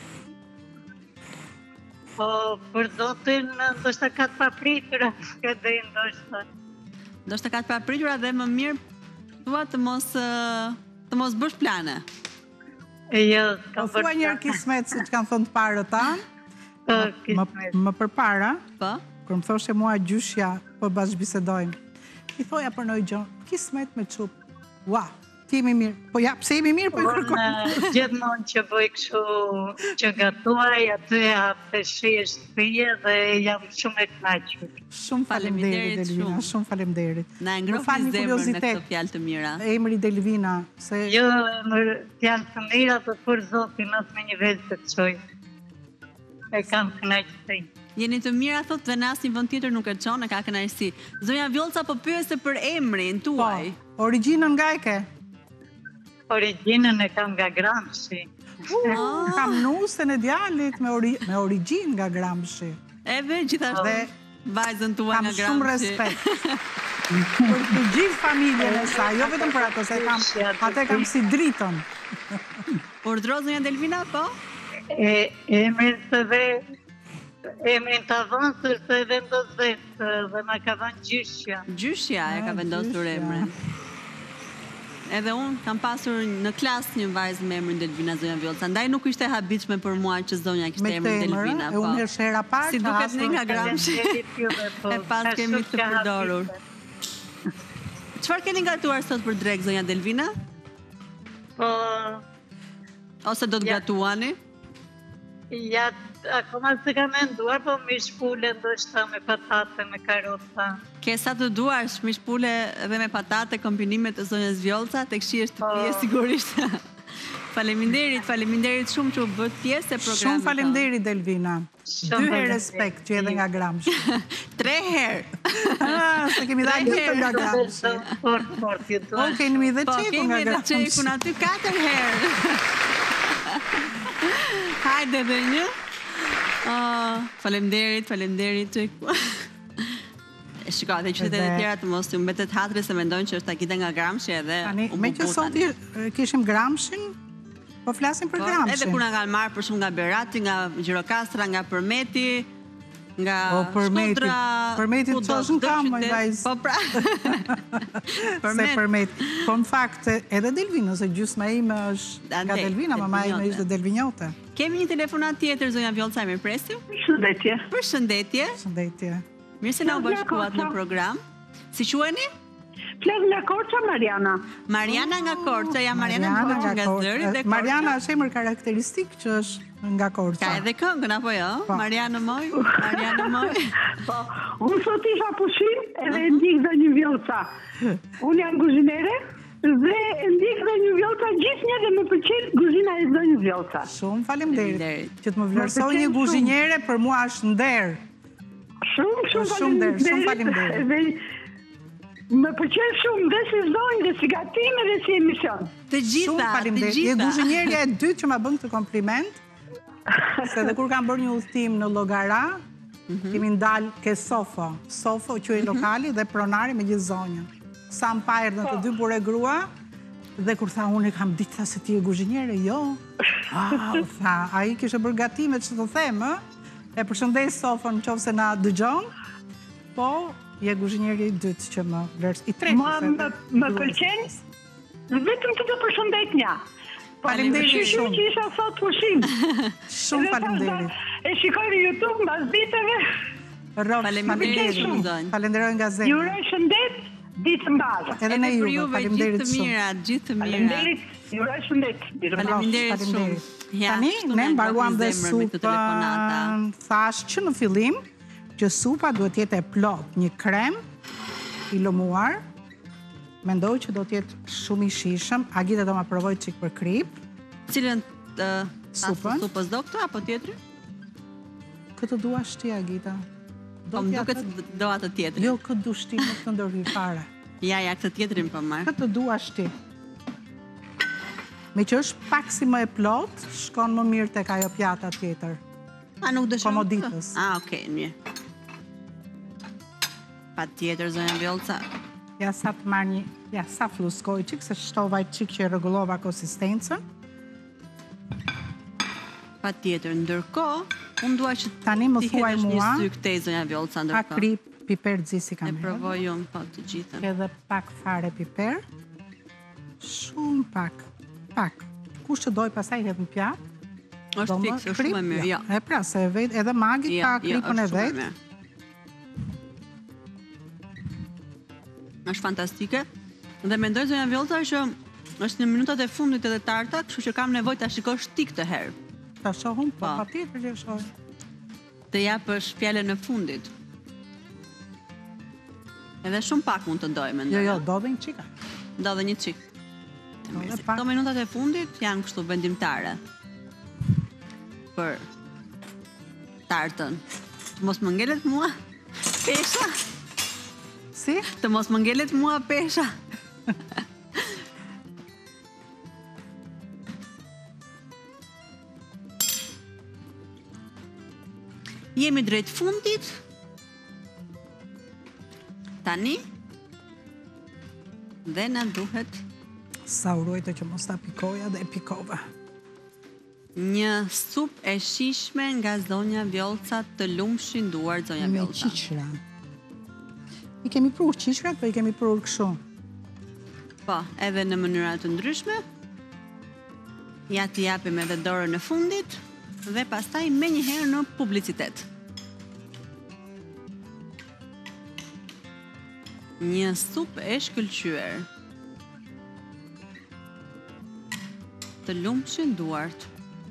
[SPEAKER 4] Po, për zotin, ndoshta ka të papritura, këtë dhe ndoshta.
[SPEAKER 1] Ndoshta ka të papritura dhe më mirë thua të mos bësh plane.
[SPEAKER 4] Jo,
[SPEAKER 2] Po thua njërë kismet, si që kanë thënë të parë tanë, më përpara,
[SPEAKER 1] Po?
[SPEAKER 2] kur më thoshe mua gjyshja, po bashkëbisedojmë, i thoja për nëjë gjë, kismet me qupë, ua, ti jemi mirë, po ja, pse jemi mirë, po i kërkoj.
[SPEAKER 4] Gjithmonë që bëj kështu që gatuaj, aty ja peshi e shtëpije dhe jam shumë e kënaqur.
[SPEAKER 2] Shumë faleminderit Delvina, shumë faleminderit.
[SPEAKER 1] Na e ngrohni zemrën në këtë fjalë të mira.
[SPEAKER 2] Emri Delvina, se
[SPEAKER 4] Jo, fjalë të mira, të për zotin, as me një vetë të qoj. E kam kënaqësi.
[SPEAKER 1] Jeni të mira, thot, dhe në asnjë vend tjetër nuk e çon, e ka kënaqësi. Zonja Vjollca po pyese për emrin tuaj.
[SPEAKER 2] po, origjinën nga e ke?
[SPEAKER 4] Origjinën e kam nga Gramshi.
[SPEAKER 2] Kam nusën e djalit me origjinë nga Gramshi.
[SPEAKER 1] Edhe gjithashtu
[SPEAKER 2] Dhe
[SPEAKER 1] vajzën tuaj
[SPEAKER 2] kam
[SPEAKER 1] nga Gramshi.
[SPEAKER 2] shumë respekt. Për të gjithë familjen e saj, jo vetëm për ato, se atë kam si dritën.
[SPEAKER 1] Urdhro zonja Delvina, po?
[SPEAKER 4] Emrin të avansër se vendos vetë dhe ma ka dhënë gjyshja.
[SPEAKER 1] Gjyshja e ka vendosur
[SPEAKER 2] gjyshja.
[SPEAKER 1] emrin. Edhe unë kam pasur në klasë një vajzë me emrin Delvina zonja Vjollca. Ndaj nuk ishte habitshme për mua që zonja kishte
[SPEAKER 2] Me
[SPEAKER 1] emrin
[SPEAKER 2] këtë emër,
[SPEAKER 1] Delvina,
[SPEAKER 2] e unë herë shera parë.
[SPEAKER 1] Si
[SPEAKER 2] që
[SPEAKER 1] duket
[SPEAKER 2] hasur-
[SPEAKER 1] ne nga Gramshi. E pas kemi të përdorur. Çfarë keni gatuar sot për drek zonja Delvina?
[SPEAKER 4] Po,
[SPEAKER 1] Ose do të
[SPEAKER 4] Ja.
[SPEAKER 1] gatuani?
[SPEAKER 4] ja, akoma se ka menduar, po mish pule ndoshta me patate, me karota.
[SPEAKER 1] Ke sa të duash mishpule dhe me patate kombinimet të zonjës Vjollca, tek shi është pije sigurisht. Faleminderit shumë që u bët pjesë e programit.
[SPEAKER 2] Shumë faleminderit Delvina.
[SPEAKER 4] Shumë
[SPEAKER 2] 2 herë
[SPEAKER 4] faleminderit.
[SPEAKER 2] respekt që edhe nga Gramshi.
[SPEAKER 1] 3 herë.
[SPEAKER 2] Se kemi dhënë gjithë nga Gramshi.
[SPEAKER 4] Fort, ju
[SPEAKER 2] O, kemi dhe
[SPEAKER 1] Po,
[SPEAKER 2] qeku
[SPEAKER 1] kemi
[SPEAKER 2] nga
[SPEAKER 1] edhe
[SPEAKER 2] Gramshi.
[SPEAKER 1] qekun aty 4 herë. Hajde dhe një. Faleminderit qeku. Shiko, dhe qytetet e tjera të mos ju mbetet hatri se mendojnë që është takite nga Gramshi edhe
[SPEAKER 2] Tani,
[SPEAKER 1] u
[SPEAKER 2] me që
[SPEAKER 1] bubutan.
[SPEAKER 2] sot kishim Gramshin, po flasim për
[SPEAKER 1] Po, edhe
[SPEAKER 2] Gramshin.
[SPEAKER 1] kur na kanë marrë për shumë nga Berati, nga Gjirokastra, nga Përmeti, nga
[SPEAKER 2] O, Përmeti.
[SPEAKER 1] Shkodra,
[SPEAKER 2] Përmeti
[SPEAKER 1] kudo,
[SPEAKER 2] të thosh në
[SPEAKER 1] çdo
[SPEAKER 2] kam,
[SPEAKER 1] qytet.
[SPEAKER 2] vajzë.
[SPEAKER 1] Po pra.
[SPEAKER 2] Se përmet. Po në fakt, edhe Delvina, se gjysma ime është nga
[SPEAKER 1] Andej,
[SPEAKER 2] Delvina, mama ime
[SPEAKER 1] Delvinjote.
[SPEAKER 2] ishte Delvinjote.
[SPEAKER 1] Kemi një telefonat tjetër, zonja Vjollca, e mirëpresim.
[SPEAKER 5] Shëndetje.
[SPEAKER 1] Përshëndetje.
[SPEAKER 2] Shëndetje.
[SPEAKER 1] Mirë se na u bashkuat në program. Si quheni?
[SPEAKER 5] Flas nga Korça, Mariana.
[SPEAKER 1] Mariana nga Korça, ja Mariana nga Zëri dhe
[SPEAKER 2] Mariana
[SPEAKER 1] Korça.
[SPEAKER 2] është emër karakteristik që është nga Korça.
[SPEAKER 1] Ka edhe këngën apo jo?
[SPEAKER 2] Po.
[SPEAKER 1] Mariana Moj, Mariana Moj.
[SPEAKER 5] Po, unë sot isha pushim edhe e ndik dhe një Vjollca. Unë jam guzhinere dhe e ndik dhe një Vjollca gjithnjë dhe më pëlqen guzhina e dhe një Vjollca.
[SPEAKER 2] Shumë faleminderit.
[SPEAKER 1] Faleminderit.
[SPEAKER 2] Që të më vlerësoj
[SPEAKER 5] pëlqen
[SPEAKER 2] një
[SPEAKER 5] shumë.
[SPEAKER 2] guzhinjere për mua është nder. Shumë faleminderit.
[SPEAKER 5] Dhe më pëlqen shumë dhe si zonjë, dhe si gatime, dhe si emision.
[SPEAKER 1] Të gjitha,
[SPEAKER 2] Shumë
[SPEAKER 1] të
[SPEAKER 2] faleminderit. Je
[SPEAKER 1] gjitha.
[SPEAKER 2] guzhinjerja e dytë që ma bën këtë kompliment. Se dhe kur kam bërë një udhëtim në Llogara, kemi ndalë ke Sofo. Sofo quaj lokali dhe pronari me gjithë zonjën. Sa më pa erdhën të dy burë e grua, dhe kur tha unë e kam ditë tha se ti e guzhinjere, jo. Tha, a i kishe bërë gatimet që të themë, e përshëndes Sofo në qofë se na dëgjon, po je guzhinjeri i dytë që më vlerës. I tretë.
[SPEAKER 5] Mua më pëlqen vetëm të të përshëndet një.
[SPEAKER 2] Faleminderit
[SPEAKER 5] Shqyqyr
[SPEAKER 2] shumë.
[SPEAKER 5] që isha sot pushim.
[SPEAKER 2] Shumë faleminderit.
[SPEAKER 5] E shikoj në YouTube mbas diteve.
[SPEAKER 1] Faleminderit shumë zonjë.
[SPEAKER 2] Falenderoj nga
[SPEAKER 5] Ju
[SPEAKER 2] zemra.
[SPEAKER 5] uroj shëndet, ditë mbarë.
[SPEAKER 2] Edhe ne
[SPEAKER 1] Edhe për
[SPEAKER 2] juve,
[SPEAKER 1] juve gjithë
[SPEAKER 2] faleminderit
[SPEAKER 1] të
[SPEAKER 2] shumë.
[SPEAKER 1] mira, gjithë të mira.
[SPEAKER 5] Faleminderit, ju uroj shëndet. Ditë mbarë.
[SPEAKER 1] Faleminderit shumë. Ja,
[SPEAKER 2] Tani,
[SPEAKER 1] kështu
[SPEAKER 2] ne
[SPEAKER 1] na
[SPEAKER 2] mbaruam
[SPEAKER 1] ngrohni
[SPEAKER 2] dhe
[SPEAKER 1] zemrën me këtë telefonata.
[SPEAKER 2] supën, thash që në fillim, që supa duhet jetë e plot, një krem i lëmuar, mendoj që do të jetë shumë i shishëm, Agita do ma provoj çik për krip,
[SPEAKER 1] Cilën
[SPEAKER 2] Supën?
[SPEAKER 1] supës do këtë apo tjetri?
[SPEAKER 2] këtë dua shti Agita.
[SPEAKER 1] Po më duket se do atë tjetri.
[SPEAKER 2] Jo, këtë du shti, nuk të ndërhyj fare.
[SPEAKER 1] Ja, këtë tjetrin po marr.
[SPEAKER 2] Këtë dua shti. Me që është pak si më e plot, shkon më mirë tek ajo pjata tjetër.
[SPEAKER 1] A, nuk dëshiron?
[SPEAKER 2] komoditës.
[SPEAKER 1] Okej, mirë. Patjetër, zonja Vjollca.
[SPEAKER 2] Ja sa të marrë një, ja sa fluskoj qik, se shtova i qik që e rregullova konsistencën.
[SPEAKER 1] Patjetër, ndërkohë, unë dua që
[SPEAKER 2] Tani më
[SPEAKER 1] ti
[SPEAKER 2] thuaj
[SPEAKER 1] hedhësh
[SPEAKER 2] mua,
[SPEAKER 1] një sy këtej, zonja Vjollca,
[SPEAKER 2] Pak
[SPEAKER 1] ndërkohë.
[SPEAKER 2] krip, piper si kam
[SPEAKER 1] E provoj unë, po, të gjithën.
[SPEAKER 2] Edhe pak fare piper. Shumë pak. Pak. Kush që doj pasaj hedh në pjatë.
[SPEAKER 1] Është fiks, është shumë e mirë, jo.
[SPEAKER 2] E pra, se edhe magi ka kripën e vetë.
[SPEAKER 1] Është fantastike. Dhe mendoj, zonja Vjollca, që është në minutat e fundit edhe tarta, kështu që kam nevojë ta shikosh ti këtë herë.
[SPEAKER 2] Ta shohum, po
[SPEAKER 1] Po.
[SPEAKER 2] patjetër që shohim.
[SPEAKER 1] Të japësh fjalën e fundit. Edhe shumë pak mund të doj, mendoj.
[SPEAKER 2] Jo, do dhe një qika.
[SPEAKER 1] Do dhe një çik.
[SPEAKER 2] Edhe pak.
[SPEAKER 1] Këto minutat e fundit janë kështu vendimtare. Për tartën. Të mos më ngelet mua pesha.
[SPEAKER 2] Si?
[SPEAKER 1] Të mos më ngelet mua pesha. Jemi drejt fundit. Tani. Dhe na duhet
[SPEAKER 2] Sa urojtë që mos ta pikoja dhe e pikova.
[SPEAKER 1] një sup e shishme nga zonja Vjollca, të lumshin duar zonja
[SPEAKER 2] Me
[SPEAKER 1] Vjollca.
[SPEAKER 2] qiqra. I kemi prur qiqrat, po i kemi prur kështu.
[SPEAKER 1] Po, edhe në mënyra të ndryshme. Ja t'i japim edhe dorën e fundit dhe pastaj me njëherë në publicitet. Një sup e shkëlqyer. Të lumshin duart.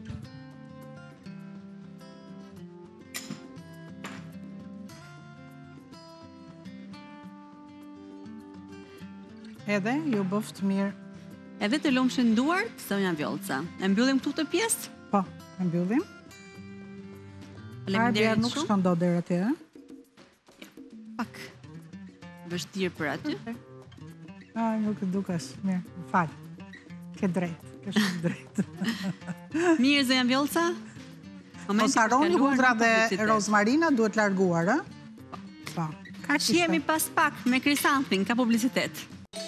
[SPEAKER 2] Edhe ju bëft mirë.
[SPEAKER 1] Edhe të lumshin duart, zonja Vjollca. E mbyllim këtu të pjesë?
[SPEAKER 2] Po, e mbyllim. Arbja
[SPEAKER 1] Faleminderit
[SPEAKER 2] nuk
[SPEAKER 1] shumë.
[SPEAKER 2] shkon do deri atje, ë?
[SPEAKER 1] Pak vështirë për aty.
[SPEAKER 2] Nuk e dukesh. Mirë, më fal. Ke drejt, ke shumë drejt.
[SPEAKER 1] Mirë, zonja Vjollca.
[SPEAKER 2] Mos harroni hudhra dhe rozmarina duhet larguar, ë? Po. Ka që
[SPEAKER 1] Jemi pas pak me Krisanthin, ka publicitet.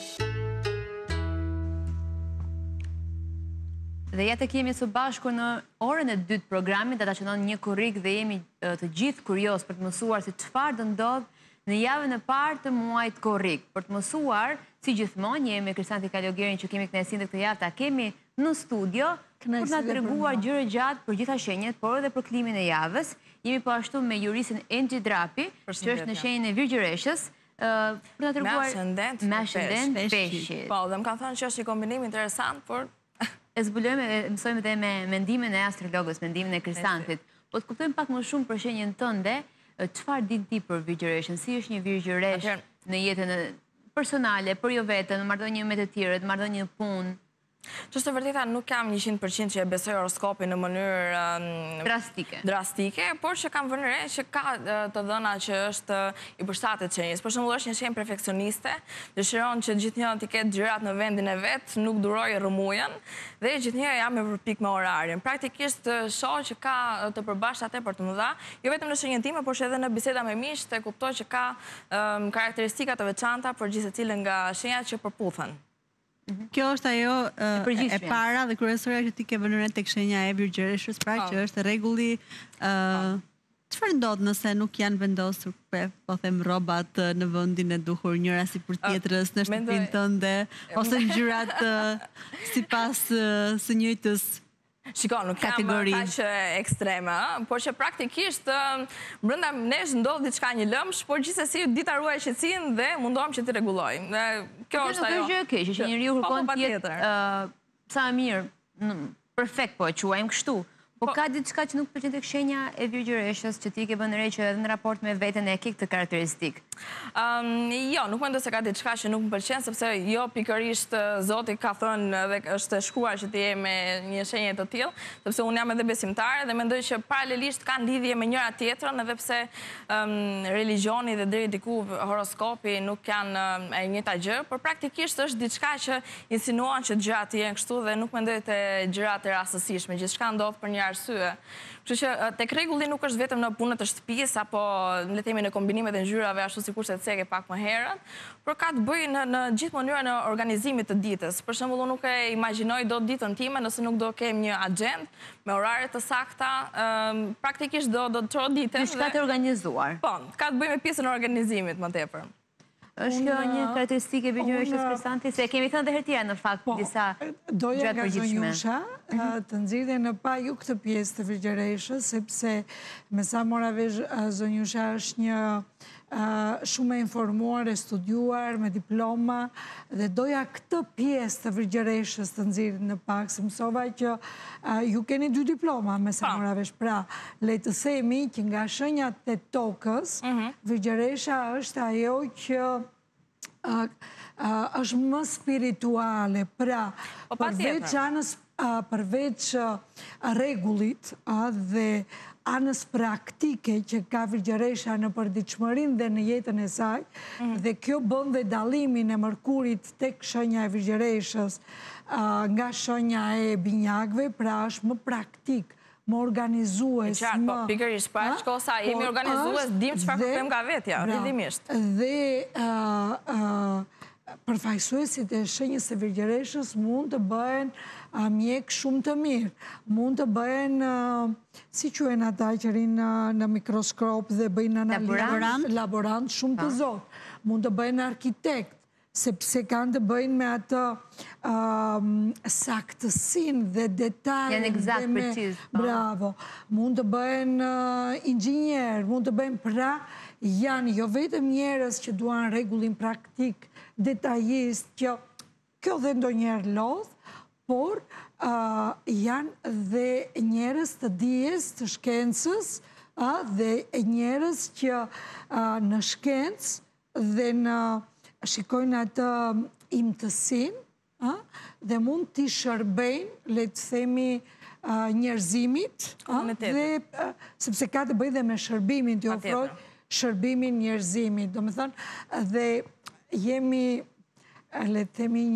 [SPEAKER 6] Dhe ja tek jemi së bashku në orën e dytë programit, ata që një kurrik dhe jemi të gjithë kurios për të mësuar se çfarë do ndodh në javën e parë të muajit korrik. Për të mësuar, si gjithmonë, jemi me Krisanti Kalogerin që kemi kënaqësinë këtë javë ta kemi në studio për na treguar gjëra gjatë për gjitha shenjat, por edhe për klimin e javës. Jemi po ashtu me jurisin Engji Drapi, që është në shenjën e Virgjëreshës, për na treguar me ascendent peshqit.
[SPEAKER 7] Po, dhe më kanë thënë që është një kombinim interesant, por
[SPEAKER 6] E zbulojmë e mësojmë edhe me mendimin e astrologës, mendimin e Krisantit. Po të kuptojmë pak më shumë për shenjën tënde, çfarë din ti për Virgjëreshën? Si është një virgjëresh në jetën personale, për jo vetën, në marrëdhënie me të tjerët, marrëdhënie në punë?
[SPEAKER 7] që është të vërteta nuk kam 100% që e besoj horoskopin në mënyrë drastike, por që kam vënë re që ka të dhëna që është i përshtatet shenjës. Për shembull është një shenjë perfekcioniste, dëshiron që gjithnjë të ketë gjërat në vendin e vet, nuk duroj rrëmujën dhe gjithnjë jam me përpik me orarin. Praktikisht shoh që ka të përbashkëta tepër të mëdha, jo vetëm në shenjën time, por edhe në biseda me miq, të kuptoj që ka karakteristika të veçanta për gjithë secilën nga shenjat që përputhen.
[SPEAKER 1] Kjo është ajo e para dhe kryesorja që ti ke vënë re tek shenja e Virgjëreshës, pra që është rregulli çfarë ndodh nëse nuk janë vendosur po them rrobat në vendin e duhur njëra sipër tjetrës në shtëpinë tënde ose ngjyrat sipas së njëjtës
[SPEAKER 7] Shiko, nuk jam kaq ekstreme, por që praktikisht brenda nesh ndodh diçka një lëmsh, por gjithsesi dita ruaj qetësinë dhe mundohem që të rregulloj. Kjo është ajo.
[SPEAKER 6] Kjo është gjë e keqe që njeriu kërkon të jetë sa mirë, perfekt po e quajmë kështu. Po ka diçka që nuk pëlqen tek shenja e Virgjëreshës që ti ke vënë re që edhe në raport me veten e ke këtë karakteristikë?
[SPEAKER 7] Jo, nuk mendoj se ka diçka që nuk më pëlqen, sepse jo pikërisht Zoti ka thënë dhe është shkruar që ti je me një shenjë të tillë, sepse unë jam edhe besimtare dhe mendoj që paralelisht kanë lidhje me njëra tjetrën, edhe pse religioni dhe deri diku horoskopi nuk janë e njëjta gjë, por praktikisht është diçka që insinuon që gjërat janë kështu dhe nuk mendoj të gjërat e rastësishme, gjithçka ndodh për një arsye. Kështu që tek rregulli nuk është vetëm në punët e shtëpisë apo le të themi në kombinimet e ngjyrave ashtu sikur se theke pak më herët, por ka të bëjë në gjithë mënyrën e organizimit të ditës. Për shembull, unë nuk e imagjinoj dot ditën time nëse nuk do kem një agjend me orare të sakta, praktikisht do të çohet ditën.
[SPEAKER 6] Diçka të organizuar.
[SPEAKER 7] Po, ka të bëjë me pjesën e organizimit më tepër.
[SPEAKER 6] Është kjo një karakteristike binjëreshës Kristanti, se kemi thënë dhe herë tjera në fakt disa
[SPEAKER 8] doja
[SPEAKER 6] gjatë
[SPEAKER 8] nga
[SPEAKER 6] përgjithshme.
[SPEAKER 8] Zonjusha të nxirrje në pa ju këtë pjesë të frigjereshës, sepse me sa mora vesh Zonjusha është një shumë e informuar, e studiuar, me diploma, dhe doja këtë pjesë të frigjereshës të nxirrje në pak, se mësova që ju keni 2 diploma me sa mora vesh. Pra, le të themi që nga shenjat e tokës, frigjeresha është ajo që është më spirituale, pra përveç regullit dhe anës praktike që ka frigjeresha në përditshmërinë dhe në jetën e saj, dhe kjo bën dhe dallimin e Mërkurit tek shenja e frigjereshës nga shenja e binjakëve, pra është më praktik, më organizues.
[SPEAKER 7] E qartë, po pikërisht, pa shko sa jemi organizues, dim çfarë kërkojmë nga vetja, fillimisht.
[SPEAKER 8] Dhe përfaqësuesit e shenjës së frigjereshës mund të bëhen mjek shumë të mirë, mund të bëhen, si quhen ata që rinë në mikroskop dhe bëjnë analizë, laborant shumë të zotë, mund të bëhen arkitekt, sepse kanë të bëjnë me atë saktësin dhe detajnë.
[SPEAKER 6] Janë eksakt, precis.
[SPEAKER 8] Bravo. Mund të bëhen inxhinjer, mund të bëhen pra, janë jo vetëm njerëz që duan rregullin praktik, detajist, që kjo dhe ndonjëherë lodh, por janë dhe njerëz të dijes, të shkencës, dhe njerëz që në shkencë dhe në shikojnë atë imtësin dhe mund t'i shërbejnë, le të themi, njerëzimit, sepse ka të bëjë dhe me shërbimin, t'i ofroj shërbimin njerëzimit. Do me thënë, dhe jemi, le të themi,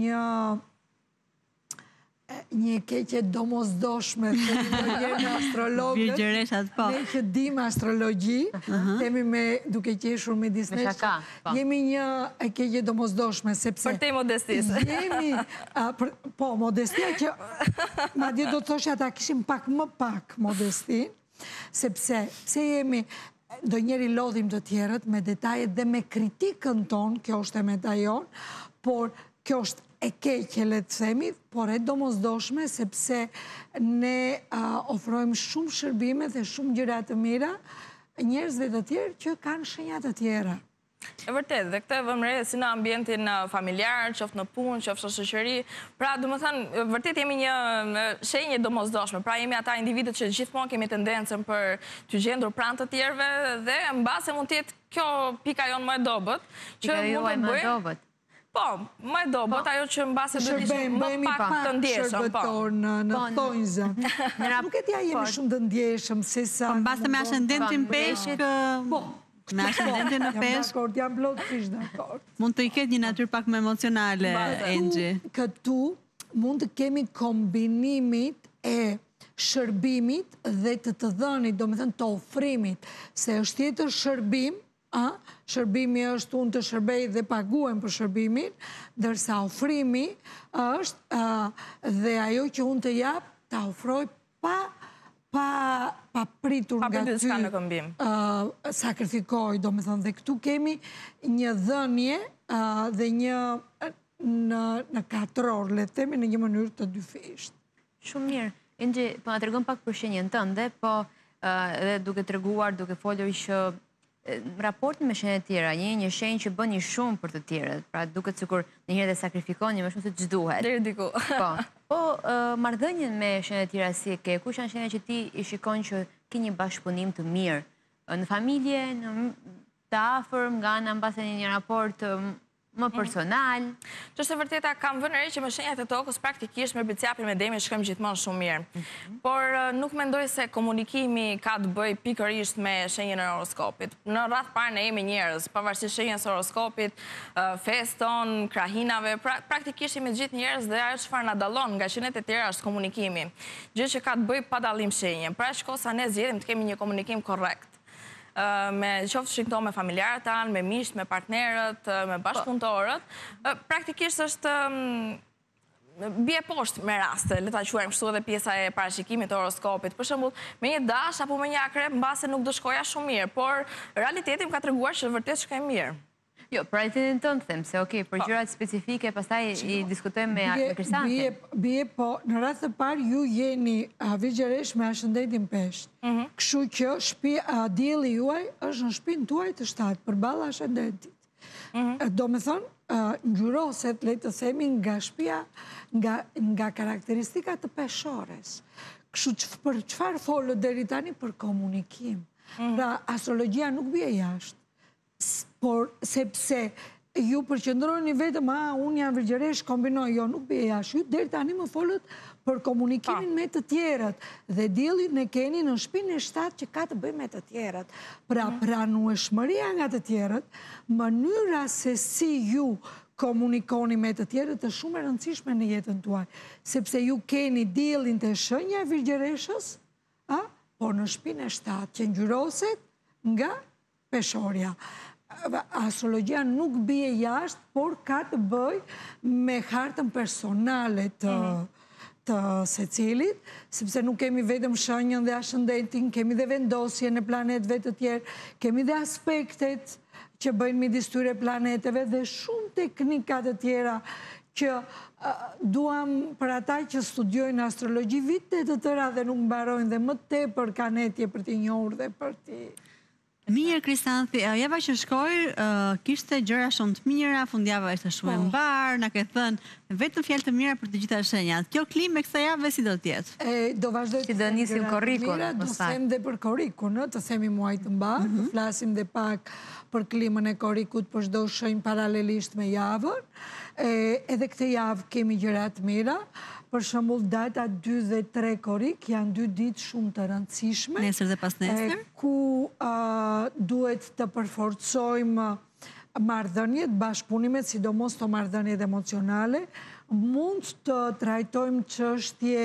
[SPEAKER 8] një keqe domosdoshme, në astrologët, ne që dim astrologji, temi me duke qeshur me disnesh, jemi një keqe domosdoshme, sepse...
[SPEAKER 7] Për te modestisë.
[SPEAKER 8] Jemi, po, modestia që, ma dje do të thoshe ata kishim pak më pak modestin, sepse jemi, do njeri lodhim të tjerët me detajet dhe me kritikën tonë, kjo është e metajon, por kjo është e keqe, le të themi, por e domosdoshme, sepse ne ofrojmë shumë shërbime dhe shumë gjëra të mira njerëzve të tjerë që kanë shenja të tjera.
[SPEAKER 7] E vërtet, dhe këtë vëmë re si në ambientin familjar, qoftë në punë, qoftë në shoqëri, pra du më thënë, vërtet jemi një shenje domosdoshme, pra jemi ata individet që gjithmonë kemi tendencën për të gjendur pranë të tjerëve dhe mbase mund të jetë kjo pika jonë më e dobët, që mund të bëjmë. Po, më e dobët, ajo që në base do t'ishim më pak të ndjeshëm.
[SPEAKER 8] Shërbetor në thonjzë. Nuk e tja jemi shumë të ndjeshëm, se sa...
[SPEAKER 1] Po, në base me ascendentin peshk, me ascendentin në peshk,
[SPEAKER 8] jam plot fish dakord.
[SPEAKER 1] Mund të i ketë një natyrë pak më emocionale, Engji.
[SPEAKER 8] Këtu mund të kemi kombinimit e shërbimit dhe të dhënit, do me thënë të ofrimit, se është tjetër shërbim, shërbimi është unë të shërbej dhe paguem për shërbimin, dërsa ofrimi është dhe ajo që unë të jap, të ofroj pa pritur nga ty, sakrifikoj, do me thënë, dhe këtu kemi një dhënje dhe një në katror, le themi në një mënyrë të dyfisht.
[SPEAKER 6] Shumë mirë. Engji, po nga të regëm pak për shenjën tënde, po edhe duke të reguar, duke folur që raportin me shenjët tjera, një shenjë që bën një shumë për të tjerët, pra duke të cikur njëherë dhe sakrifikoni më shumë se që gjduhet.
[SPEAKER 7] Deri diku.
[SPEAKER 6] Po, marrëdhënien me shenjët tjera si e ke, kush janë shenjët që ti i shikon që ke një bashkëpunim të mirë, në familje, të afërm, nga në mbase një raport më personal.
[SPEAKER 7] Që është e vërteta, kam vënë re që me shenjat e tokës praktikisht me bicjapin me Demi shkojmë gjithmonë shumë mirë. Por nuk mendoj se komunikimi ka të bëj pikërisht me shenjën e horoskopit. Në radh parë ne jemi njerëz, pavarësisht shenjës së horoskopit, feston, krahinave, praktikisht jemi gjithë njerëz dhe ajo çfarë na dallon nga shenjat e tjera është komunikimi. Gjë që ka të bëj pa dallim shenje. Pra shkosa ne zgjedhim të kemi një komunikim korrekt. Me qoftë shikto me familjarët tanë, me miqt, me partnerët, me bashkëpunëtorët, praktikisht është bie poshtë me raste, le ta quajmë kështu edhe pjesa e parashikimit të horoskopit. Për shembull, me një dash apo me një akrep mbase nuk do shkoja shumë mirë, por realiteti më ka treguar që vërtet shkoj mirë.
[SPEAKER 6] Jo, për realitetin tonë them se okej, për gjërat specifike pastaj i diskutojmë me Krisantin.
[SPEAKER 8] Bie po, në radhë të parë ju jeni vigjeresh me ashëndetin peshë. Kështu që dielli juaj është në shtëpinë tuaj të shtatë përballë ashëndetit. Do me thonë, ngjyroset, le të themi, nga shtëpia, nga karakteristikat të peshores. Kështu që për çfarë folët deri tani? Për komunikim. Pra, astrologjia nuk bie jashtë. Por sepse ju përqendroni vetëm, unë jam virgjeresh, kombinoj, jo, nuk bie jashtë. Ju deri tani më folët për komunikimin me të tjerët. Dhe diellin e keni në shtëpinë e shtatë që ka të bëjë me të tjerët. Pra pranueshmëria nga të tjerët, mënyra se si ju komunikoni me të tjerët është shumë e rëndësishme në jetën tuaj. Sepse ju keni diellin të shenja e virgjereshës, por në shtëpinë e shtatë që ngjyroset nga peshorja. Astrologjia nuk bie jashtë, por ka të bëj me hartën personale të secilit, sepse nuk kemi vetëm shenjën dhe ashëndetin, kemi dhe vendosjen e planetëve të tjerë, kemi dhe aspektet që bëjnë midis tyre planeteve dhe shumë teknika të tjera që duam për ata që studiojnë astrologji vite të tëra dhe nuk mbarojnë dhe më tepër kanë etje për t'i njohur dhe për t'i...
[SPEAKER 1] Mirë, Krisanti, java që shkoj, kishte gjëra shumë të mira, fundjava ishte shumë e mbarë, na ke thënë vetëm fjalë të mira për të gjitha shenjat. Kjo klimë e kësaj jave si do të jetë?
[SPEAKER 8] Do vazhdoj
[SPEAKER 6] si do nisim korrikun,
[SPEAKER 8] do them dhe për korrikun, të themi muaj të mbarë, të flasim dhe pak për klimën e korrikut për çdo shenjë paralelisht me javën. Edhe këtë javë kemi gjëra të mira. Për shembull, data 2 dhe 3 korrik janë 2 ditë shumë të rëndësishme.
[SPEAKER 1] Nesër dhe pas nesër.
[SPEAKER 8] Ku duhet të përforcojmë marrëdhëniet, bashkëpunimet, sidomos të marrëdhëniet emocionale. Mund të trajtojmë çështje,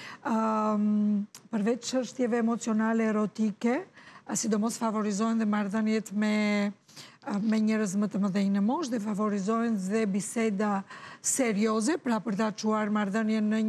[SPEAKER 8] përveç çështjeve emocionale erotike, sidomos favorizohen dhe marrëdhëniet me njerëz më të mëdhenj në moshë dhe favorizojnë dhe biseda serioze, pra për ta çuar marrëdhënien në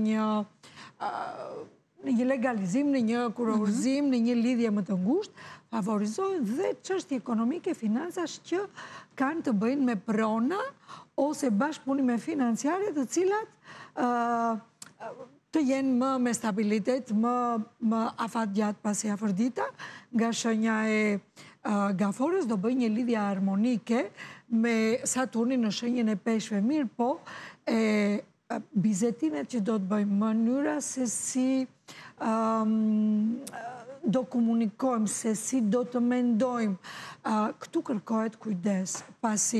[SPEAKER 8] një legalizim, në një kurorëzim, në një lidhje më të ngushtë, favorizojnë dhe çështje ekonomike, financash që kanë të bëjnë me prona ose bashkëpunime financiare të cilat të jenë më me stabilitet, më afatgjat pasi afërdita, nga shenja e Gaforës do bëj një lidhje harmonike me Saturnin në shenjën e peshëve, mirë po bizetimet që do të bëjmë, mënyra se si do komunikojmë, se si do të mendojmë, këtu kërkohet kujdes, pasi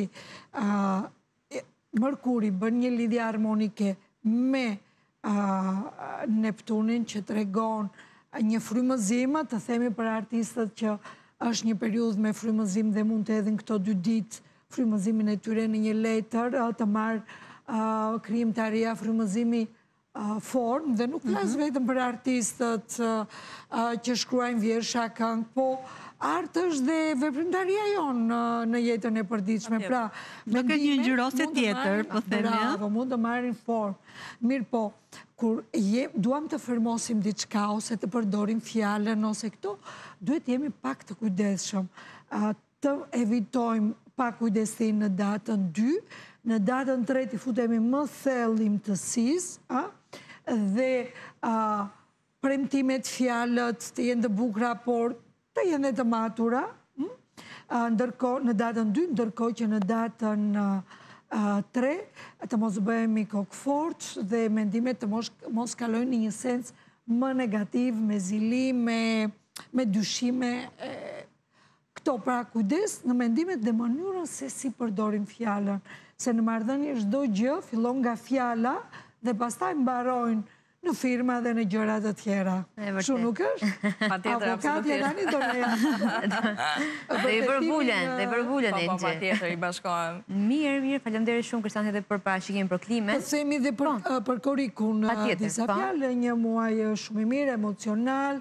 [SPEAKER 8] Mërkuri bën një lidhje harmonike me Neptunin që tregon një frymëzim, të themi për artistët që është një periudhë me frymëzim dhe mund të edhin këto 2 ditë frymëzimin e tyre në një letër, të marrë krijimtaria frymëzimi formë, dhe nuk flas vetëm për artistët që shkruajnë vjersha, këngë, po art është dhe veprimtaria jonë në jetën e përditshme. Pra,
[SPEAKER 1] do ketë një ngjyrosje tjetër, po themi.
[SPEAKER 8] Bravo, mund të marrin formë. Mirë po, kur duam të firmosim diçka ose të përdorim fjalën ose këto, duhet jemi pak të kujdesshëm. Të evitojmë pak kujdesin në datën 2, në datën 3 të futemi më thellë imtësisë, dhe premtimet, fjalët të jenë të bukura, por të jenë të matura, ndërkohë në datën 2, ndërkohë që në datën 3 të mos bëhemi kokfort dhe mendimet të mos kalojnë në një sens më negativ, me zili, me dyshime. Këto pra kujdes në mendimet dhe mënyrën se si përdorim fjalën, se në marrëdhënie çdo gjë fillon nga fjala dhe pastaj mbarojnë në firma dhe në gjërat të tjera. Kështu nuk është? Avokatja tani do
[SPEAKER 6] Dhe i përbullen,
[SPEAKER 7] Po, patjetër, i bashkohem.
[SPEAKER 6] Mirë, faleminderit shumë Kristian edhe për parashikimin për klimën.
[SPEAKER 8] Po themi dhe për korikun disa fjalë, një muaj shumë i mirë, emocional,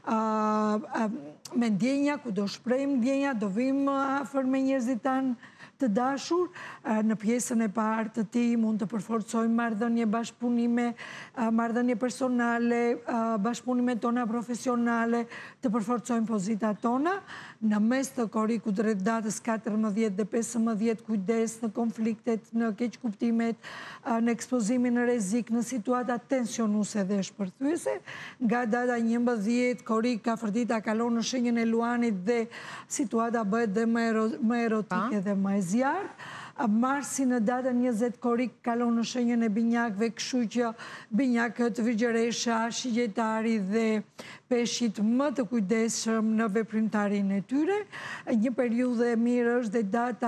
[SPEAKER 8] me ndjenja, ku do shprehim ndjenja, do vim afër me njerëzit tanë të dashur. Në pjesën e parë të tij mund të përforcojmë marrëdhënie bashkëpunime, marrëdhënie personale, bashkëpunime tona profesionale, të përforcojmë pozitat tona. Në mes të korikut rreth datës 14 dhe 15 kujdes në konfliktet, në keqkuptimet, në ekspozimin në rrezik, në situata tensionuese dhe shpërthyese. Nga data 11 korik ka fërdita kalon në shenjën e luanit dhe situata bëhet dhe më erotike dhe më zjarë. Marsi në datën 20 korik kalon në shenjën e binjakëve, kështu që binjakët, vigjeresha, shigjetari dhe peshqit më të kujdesshëm në veprimtarinë e tyre. Një periudhë e mirë është dhe data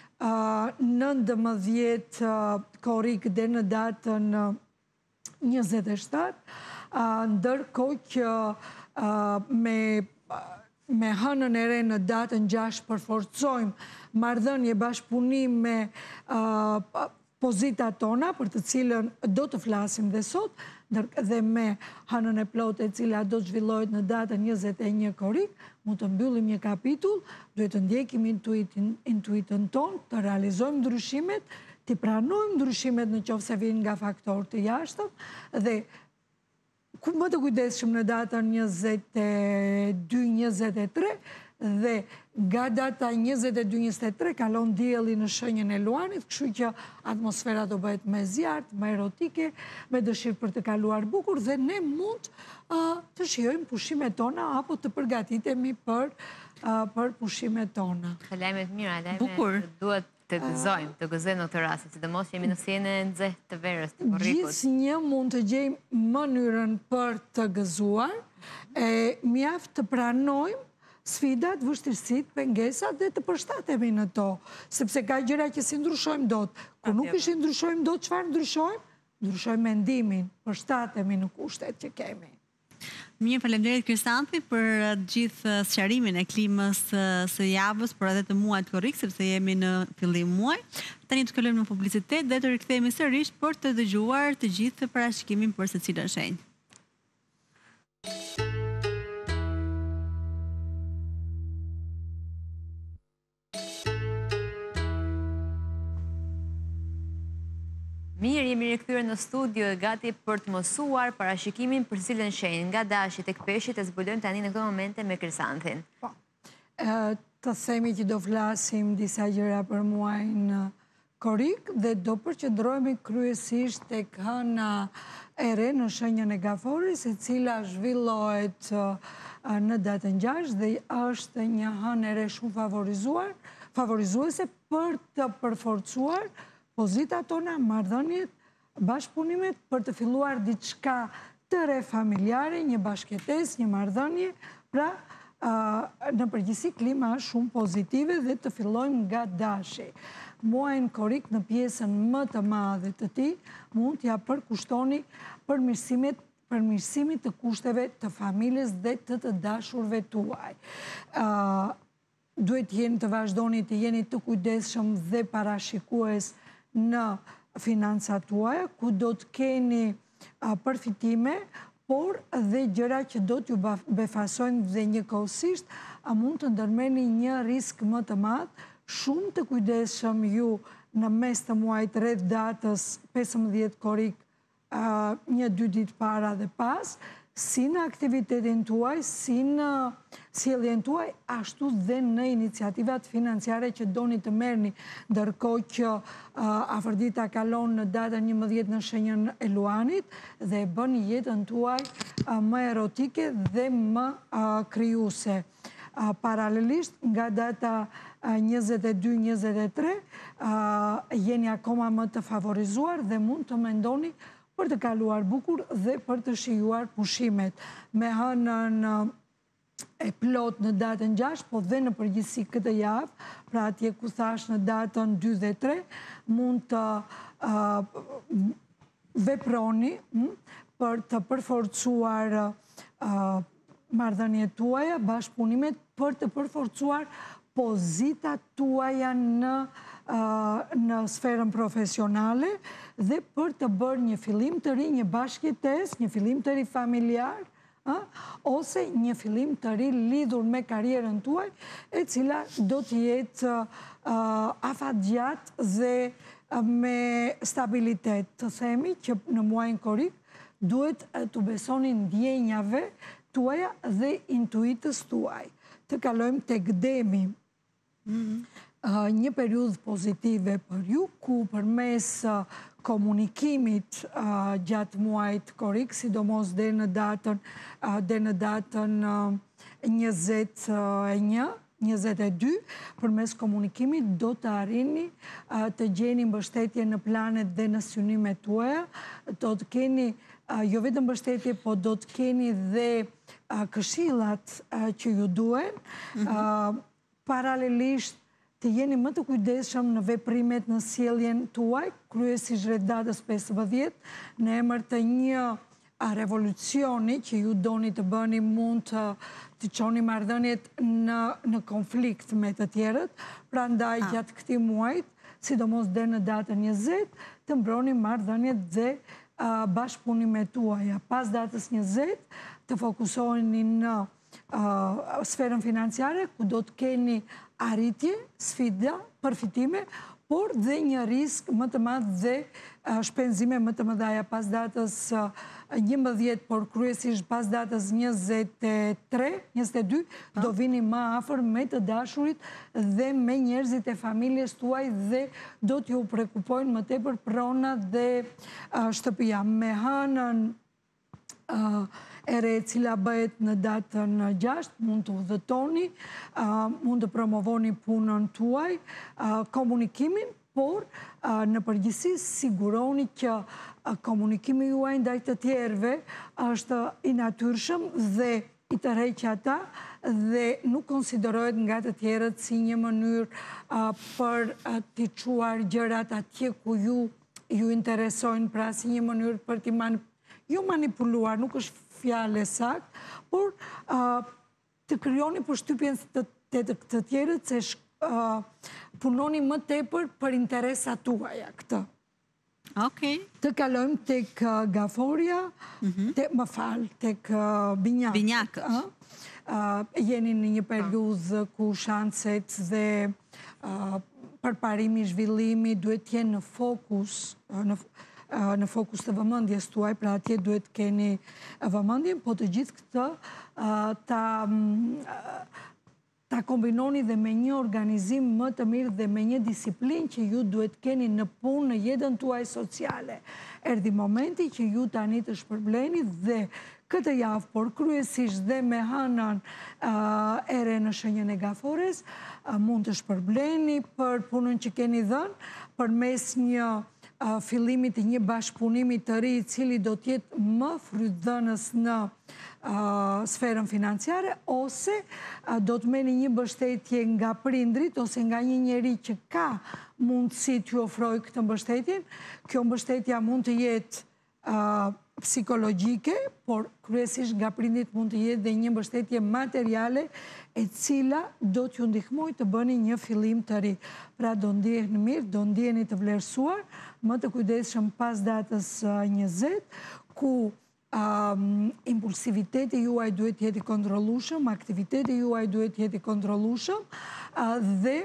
[SPEAKER 8] 19 korik dhe në datën 27, ndërkohë që me hënën e re në datën 6 përforcojmë marrëdhënie bashkëpunim me pozitat tona, për të cilën do të flasim dhe sot, dhe me hënën e plotë e cila do të zhvillohet në datën 21 korik, mund të mbyllim një kapitull, duhet të ndjekim intuitën tonë, të realizojmë ndryshimet, të pranojmë ndryshimet në qoftë se vijnë nga faktorë të jashtëm, dhe më të kujdesshëm në datën 22-23, dhe nga data 22-23 kalon dielli në shenjën e luanit, kështu që atmosfera do bëhet më zjarrt, më erotike, me dëshirë për të kaluar bukur, dhe ne mund të shijojmë pushimet tona apo të përgatitemi për pushimet tona.
[SPEAKER 6] Lajmet mira, lajmet duhet të gëzojmë në këtë rast, sidomos që jemi në sienë e nxehtë të verës të korrikut.
[SPEAKER 8] Gjithnjë mund të gjejmë mënyrën për të gëzuar, mjaft të pranojmë sfidat, vështirësitë, pengesat dhe të përshtatemi në to, sepse ka gjëra që si ndryshojmë dot. Kur nuk ishi ndryshojmë dot, çfarë ndryshojmë? Ndryshojmë mendimin, përshtatemi në kushtet që kemi.
[SPEAKER 1] Mirë, faleminderit Kristanti për gjithë sqarimin e klimës së javës, por edhe të muajit korrik, sepse jemi në fillim muaj. Tani të kalojmë në publicitet dhe të rikthehemi sërish për të dëgjuar të gjithë parashikimin për secilën shenjë.
[SPEAKER 6] Mirë, jemi rikthyer në studio e gati për të mësuar parashikimin për secilën shenjë. Nga dashi tek peshqit e zbulojmë tani në këto momente me Kristantin.
[SPEAKER 8] Të themi që do flasim disa gjëra për muajin korrik dhe do përqendrohemi kryesisht tek hëna e re në shenjën e Gaforis, e cila zhvillohet në datën 6 dhe është një hënë e re shumë favorizuese për të përforcuar pozitat tona, marrëdhëniet, bashkëpunimet, për të filluar diçka të re familjare, një bashkëtesë, një marrëdhënie, pra në përgjithësi klima është shumë pozitive dhe të fillojmë nga dashi. Muajin korrik në pjesën më të madhe të tij mund t'ja përkushtoni përmirësimit të kushteve të familjes dhe të dashurve tuaj. Duhet të vazhdoni të jeni të kujdesshëm dhe parashikues në financat tuaja, ku do të keni përfitime, por dhe gjëra që do t'ju befasojnë dhe njëkohësisht mund të ndërmerrni një risk më të madh, shumë të kujdesshëm ju në mes të muajit rreth datës 15 korrik, 1-2 ditë para dhe pas, si në aktivitetin tuaj, si në sjelljen tuaj, ashtu dhe në iniciativat financiare që doni të merrni, ndërkohë që afërdita kalon në datën 11 në shenjën e luanit dhe bën jetën tuaj më erotike dhe më krijuese. Paralelisht nga data 22-23 jeni akoma më të favorizuar dhe mund të mendoni për të kaluar bukur dhe për të shijuar pushimet. Me hënën e plot në datën 6, po dhe në përgjithësi këtë javë, pra atje ku thash në datën 2 dhe 3, mund të veproni për të përforcuar marrëdhëniet tuaja, bashkëpunimet, për të përforcuar pozitat tuaja në sferën profesionale dhe për të bërë një fillim të ri, një bashkëjetesë, një fillim të ri familjar, ose një fillim të ri lidhur me karierën tuaj, e cila do të jetë afatgjatë dhe me stabilitet. Të themi që në muajin korrik duhet të besoni ndjenjave tuaja dhe intuitës tuaj. Të kalojmë tek Demi. Një periudhë pozitive për ju, ku përmes komunikimit gjatë muajit korrik, sidomos dhe në datën 21, 22, përmes komunikimit do të arrini të gjeni mbështetje në planet dhe në synimet tuaja, do të keni jo vetëm mbështetje, po do të keni dhe këshillat që ju duhen, paralelisht të jeni më të kujdesshëm në veprimet në sjelljen tuaj, kryesisht rreth datës 15, në emër të një revolucioni që ju doni të bëni, mund të çoni marrëdhëniet në konflikt me të tjerët, prandaj gjatë këtij muajit, sidomos dhe në datën 20, të mbroni marrëdhëniet dhe bashkëpunimet tuaja. Pas datës 20, të fokusoheni në sferën financiare, ku do të keni arritje, sfida, përfitime, por dhe një risk më të madh dhe shpenzime më të mëdha pas datës 11, por kryesisht pas datës 23, 22, do vini më afër me të dashurit dhe me njerëzit e familjes tuaj dhe do t'ju prekupojnë më tepër prona dhe shtëpia. Me hënën ere cila bëhet në datën 6, mund të udhëtoni, mund të promovoni punën tuaj, komunikimin, por në përgjithësi siguroni që komunikimi juaj ndaj të tjerëve është i natyrshëm dhe i tërheqata dhe nuk konsiderohet nga të tjerët si një mënyrë për t'i çuar gjërat atje ku ju interesojnë, pra si një mënyrë për t'i manipuluar, nuk është fjalë saktë, por të krijoni përshtypjen të tjerët se punoni më tepër për interesat tuaja këtë.
[SPEAKER 1] Okej.
[SPEAKER 8] Të kalojmë tek Gaforia, tek Binjakët. Jeni në një periudhë ku shanset dhe përparimi, zhvillimi duhet jenë në fokus të vëmendjes tuaj, pra atje duhet keni vëmendjen, po të gjithë këtë ta kombinoni dhe me një organizim më të mirë dhe me një disiplinë që ju duhet keni në punë, në jetën tuaj sociale. Erdhi momenti që ju tani të shpërbleni dhe këtë javë, por kryesisht dhe me hënën ere në shenjën e Gafores, mund të shpërbleni për punën që keni dhënë, përmes një fillimit të një bashkëpunimi të ri, i cili do të jetë më frytdhënës në sferën financiare, ose do të merrni një mbështetje nga prindrit ose nga një njeri që ka mundësi t'ju ofrojë këtë mbështetjen. Kjo mbështetja mund të jetë psikologjike, por kryesisht nga prindrit mund të jetë dhe një mbështetje materiale, e cila do t'ju ndihmojë të bëni një fillim të ri. Pra do ndjeheni mirë, do ndjeheni të vlerësuar, më të kujdesshëm pas datës 20, ku impulsiviteti juaj duhet jeti kontrollueshëm, aktiviteti juaj duhet jeti kontrollueshëm dhe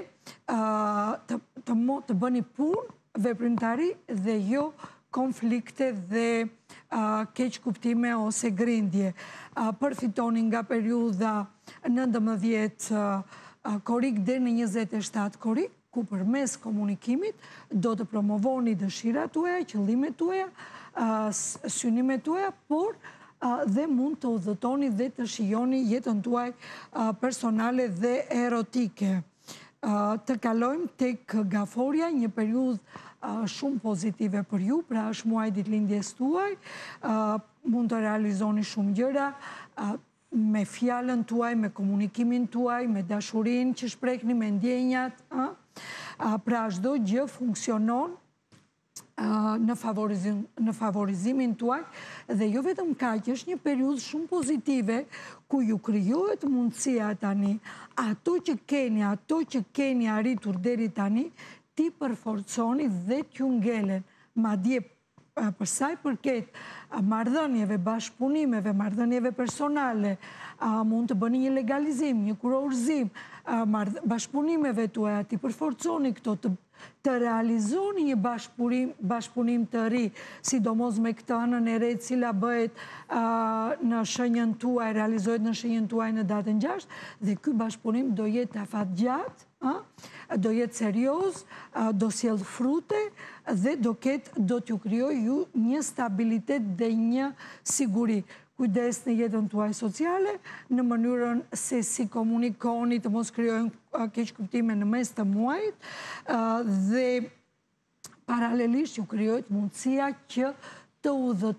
[SPEAKER 8] të bëni punë veprimtari dhe jo konflikte dhe keq kuptime ose grindje. Përfitoni nga periudha 19 korrik deri në 27 korrik, ku përmes komunikimit do të promovoni dëshirat tuaja, qëllimet tuaja, synimet tuaja, por dhe mund të udhëtoni dhe të shijoni jetën tuaj personale dhe erotike. Të kalojmë tek Gaforia, një periudhë shumë pozitive për ju, pra është muaji ditëlindjes tuaj, mund të realizoni shumë gjëra, me fjallën tuaj, me komunikimin tuaj, me dashurin që shprekni, me ndjenjat. Pra çdo gjë funksionon në favorizimin tuaj dhe jo vetëm kaq, është një periudhë shumë pozitive ku ju krijohet mundësia tani ato që keni arritur deri tani ti përforconi dhe t'ju ngelen. Madje për sa i përket marrëdhënieve, bashkëpunimeve, marrëdhënieve personale, mund të bëni një legalizim, një kurorëzim, bashkëpunimeve tuaja, ti përforconi këto, të realizoni një bashkëpunim të ri, sidomos me këtë anën e re, cila bëhet në shenjën tuaj, realizohet në shenjën tuaj në datën 6, dhe ky bashkëpunim do jetë afatgjat, do jetë serioz, do sjellë frute dhe do t'ju krijoj ju një stabilitet dhe një siguri. Kujdes në jetën tuaj sociale, në mënyrën se si komunikoni, të mos krijojnë keq kuptime në mes të muajit, dhe paralelisht ju krijohet mundësia që të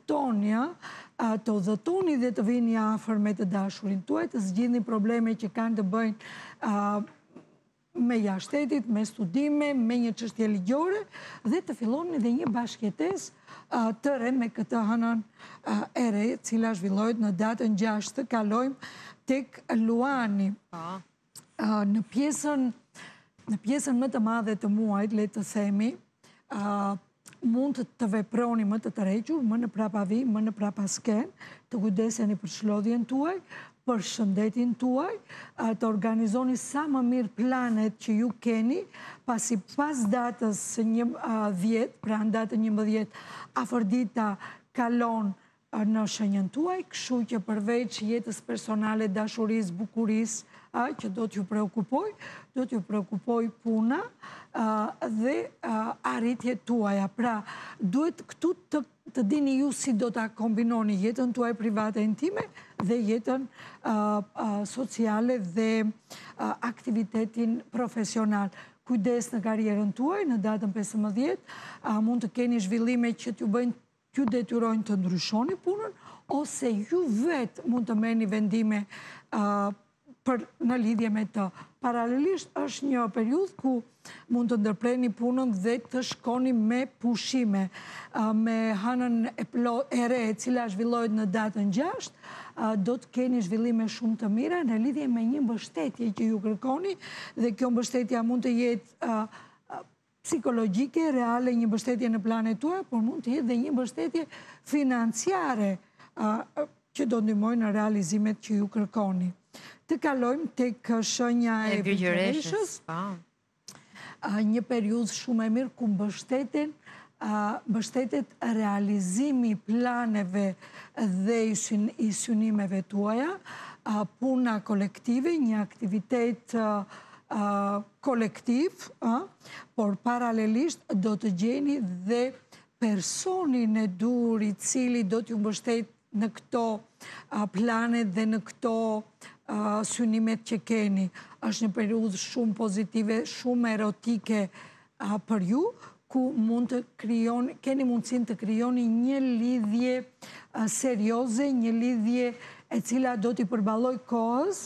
[SPEAKER 8] udhëtoni dhe të vini afër me të dashurin tuaj, të zgjidhni probleme që kanë të bëjnë me jashtetit, me studime, me një çështje ligjore dhe të filloni dhe një bashkëjetesë të re me këtë hënën e re, cila zhvillohet në datën 6, të kalojmë tek Luani. Në pjesën më të madhe të muajit, le të themi, mund të veproni më të tërhequr, më në prapavi, më në prapasken, të kujdeseni për çlodhjen tuaj, për shëndetin tuaj, të organizoni sa më mirë planet që ju keni, pasi pas datës 10, pra në datën 11, afërdita kalon në shenjën tuaj, kështu që përveç jetës personale, dashurisë, bukurisë, që do t'ju preokupoj puna dhe arritjet tuaja. Pra, duhet këtu të dini ju si do t'a kombinoni jetën tuaj private intime dhe jetën sociale dhe aktivitetin profesional. Kujdes në karierën tuaj, në datën 15, mund të keni zhvillime që t'ju detyrojnë të ndryshoni punën, ose ju vetë mund të merrni vendime në lidhje me të. Paralelisht është një periudhë ku mund të ndërprerni punën dhe të shkoni me pushime. Me hënën e re, e cila zhvillohet në datën 6, do të keni zhvillime shumë të mira në lidhje me një mbështetje që ju kërkoni, dhe kjo mbështetja mund të jetë psikologjike, reale, një mbështetje në planet tuaj, por mund të jetë dhe një mbështetje financiare që do ndihmojnë në realizimet që ju kërkoni. Të kalojmë tek shenja e Virgjëreshës, një periudhë shumë e mirë ku mbështetet realizimi planeve dhe i synimeve tuaja, puna kolektive, një aktivitet kolektiv, por paralelisht do të gjeni dhe personin e dur i cili do t'ju mbështet në këto planet dhe në këto synimet që keni. Është një periudhë shumë pozitive, shumë erotike për ju, ku keni mundësin të krijoni një lidhje serioze, një lidhje e cila do t'i përballoj kohës,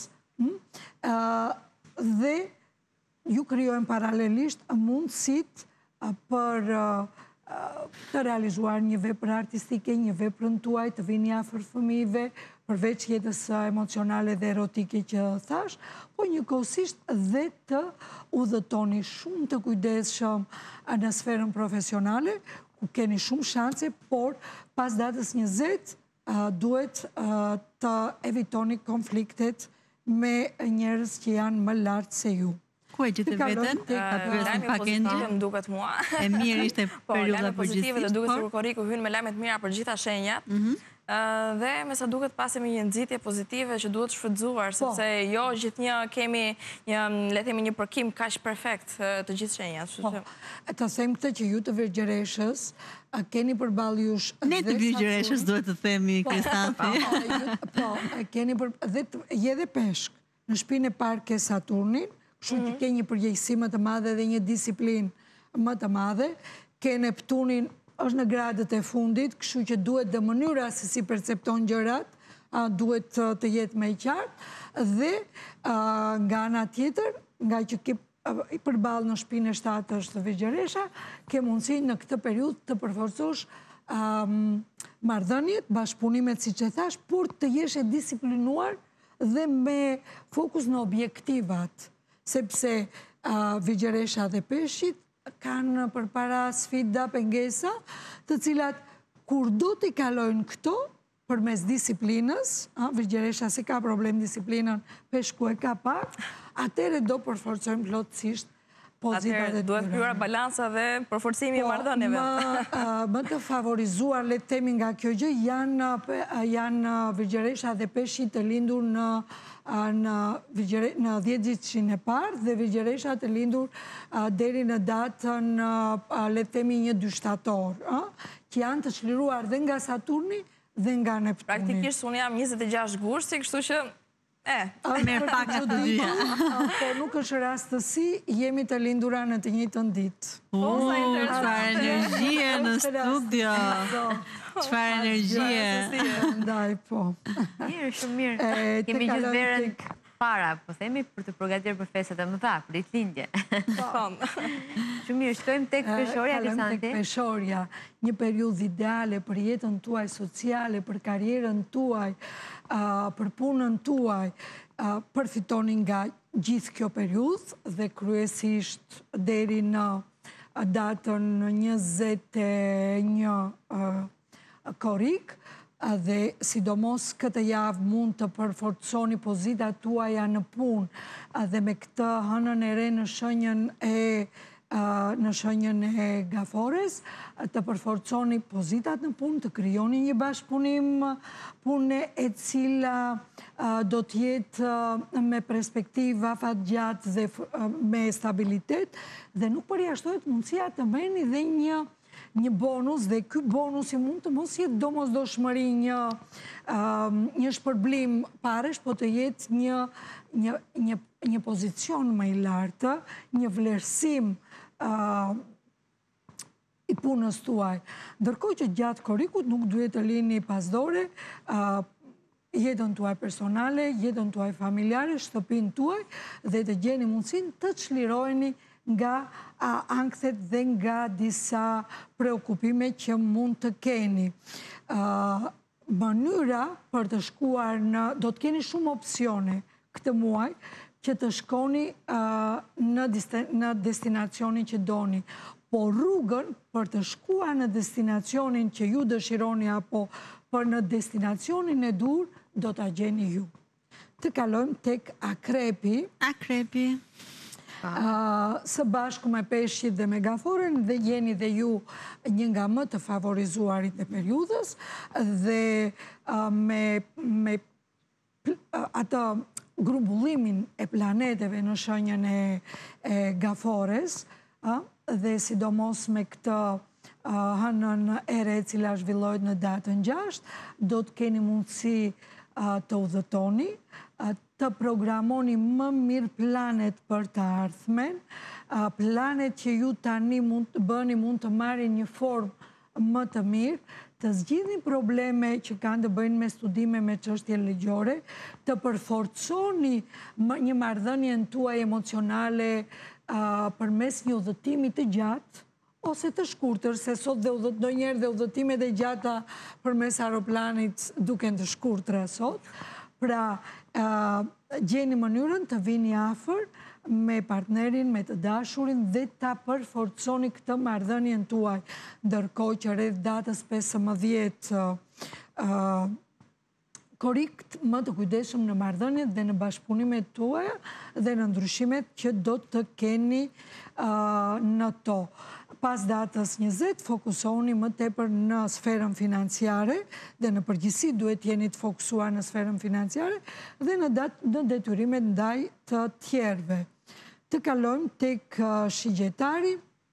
[SPEAKER 8] dhe ju krijojnë paralelisht mundësit për të realizuar një vepër artistike, një veprën tuaj, të vini afër fëmijëve, përveç jetës emocionale dhe erotike që thash, po njëkohësisht dhe të udhëtoni shumë të kujdesshëm në sferën profesionale, ku keni shumë shanse, por pas datës 20 duhet të evitoni konfliktet me njerëz që janë më lartë se ju.
[SPEAKER 1] Ku e gjithë vetën?
[SPEAKER 7] Lajmi pozitive më duket mua.
[SPEAKER 1] E mirë ishte periudha
[SPEAKER 7] pozitive dhe duket se Korriku hyn me lajmet mira për gjitha shenjat. Dhe me sa duket pasemi një nxitje pozitive që duhet shfrytzuar, sepse jo gjithnjë kemi le të themi një përkim kaq perfekt të gjithë shenjat.
[SPEAKER 8] Të them këtë që ju të Virgjëreshës keni përballë jush
[SPEAKER 1] ne të Virgjëreshës duhet të themi Kristafi.
[SPEAKER 8] Po, keni dhe peshk në shtëpinë e parë ke Saturnin, kështu që ke një përgjegjësi më të madhe dhe një disiplinë më të madhe, ke Neptunin është në gradët e fundit, kështu që duhet dhe mënyra se si percepton gjërat, duhet të jetë me qartë dhe nga ana tjetër, nga që ke përballë në shtëpinë e shtatës të Vigjeresha, ke mundësi në këtë periudhë të përforcosh marrëdhëniet, bashkëpunimet, siç e thash, por të jesh e disiplinuar dhe me fokus në objektivat, sepse Vigjeresha dhe Peshqit kanë përpara sfida, pengesa, të cilat kur do t'i kalojnë këto, përmes disiplinës, Vigjeresha si ka problem disiplinën, Peshku e ka pak, atëre do përforcojmë plotësisht pozitat e tyre.
[SPEAKER 7] Atëre duhet kryera balansa dhe përforcimi i marrëdhënieve.
[SPEAKER 8] Më të favorizuar, le të themi nga kjo gjë, janë Vigjeresha dhe Peshqit të lindur në 10 ditëshin e parë dhe Vigjeresha të lindur deri në datën, le të themi 1-2 shtator, që janë të çliruar dhe nga Saturni dhe nga Neptuni.
[SPEAKER 7] Praktikisht unë jam 26 gushti, kështu që
[SPEAKER 1] merr pak të dyja.
[SPEAKER 8] Po nuk është rastësi, jemi të lindura në të njëjtën ditë.
[SPEAKER 1] Çfarë energjie në studio. Çfarë energjie.
[SPEAKER 8] Ndaj, po.
[SPEAKER 6] Mirë, shumë mirë. Kemi gjithë verën para, po themi, për të përgatitur për festat e mëdha, për ditëlindje. Shumë mirë, shkojmë tek peshorja, Krisanti.
[SPEAKER 8] Kalojmë tek peshorja, një periudhë ideale për jetën tuaj sociale, për karrierën tuaj, për punën tuaj, përfitoni nga gjithë kjo periudhë dhe kryesisht deri në datën 21 korrik, dhe sidomos këtë javë mund të përforconi pozitat tuaja në punë dhe me këtë hënën e re në shenjën e Gafores, të përforconi pozitat në punë, të krijoni një bashkëpunim pune e cila do të jetë me perspektiva fatgjatë dhe me stabilitet, dhe nuk përjashtohet mundësia të merrni dhe një bonus, dhe ky bonus i mund të mos jetë domosdoshmëri një shpërblim paresh, po të jetë një pozicion më i lartë, një vlerësim i punës tuaj. Ndërkohë që gjatë korrikut nuk duhet të lini pasdore jetën tuaj personale, jetën tuaj familjare, shtëpinë tuaj, dhe të gjeni mundësinë të çliroheni nga ankthet dhe nga disa preokupime që mund të keni. Mënyra për të shkuar do të keni shumë opsione këtë muaj që të shkoni në destinacionin që doni. Po rrugën për të shkuar në destinacionin që ju dëshironi apo për në destinacionin e dur, do të gjeni ju. Të kalojmë tek Akrepi.
[SPEAKER 1] Akrepi.
[SPEAKER 8] Së bashku me Peshqit dhe me Gaforen, dhe jeni dhe ju një nga më të favorizuarit e periudhës, dhe me atë grumbullimin e planeteve në shenjën e Gafores, dhe sidomos me këtë hënën e re cila zhvillohet në datën 6, do të keni mundësi të udhëtoni, të programoni më mirë planet për të ardhmen, planet që ju tani mund të marrin një formë më të mirë, të zgjidhni probleme që kanë të bëjnë me studime me çështje ligjore, të përforconi një marrëdhënie tuaj emocionale përmes një udhëtimi të gjatë, ose të shkurtër, se sot ndonjëherë dhe udhëtimet e gjata përmes aeroplanit duken të shkurtra sot. Pra, gjeni mënyrën të vini afër me partnerin, me të dashurin dhe ta përforconi këtë marrëdhënien tuaj, ndërkohë që rreth datës 15 korrik më të kujdesshëm në marrëdhëniet dhe në bashkëpunimet tuaja dhe në ndryshimet që do të keni në to. Pas datës 20, fokusoni më tepër në sferën financiare dhe në përgjithësi duhet jeni të fokusuar në sferën financiare dhe në detyrimet ndaj të tjerëve. Të kalojmë tek shigjetari.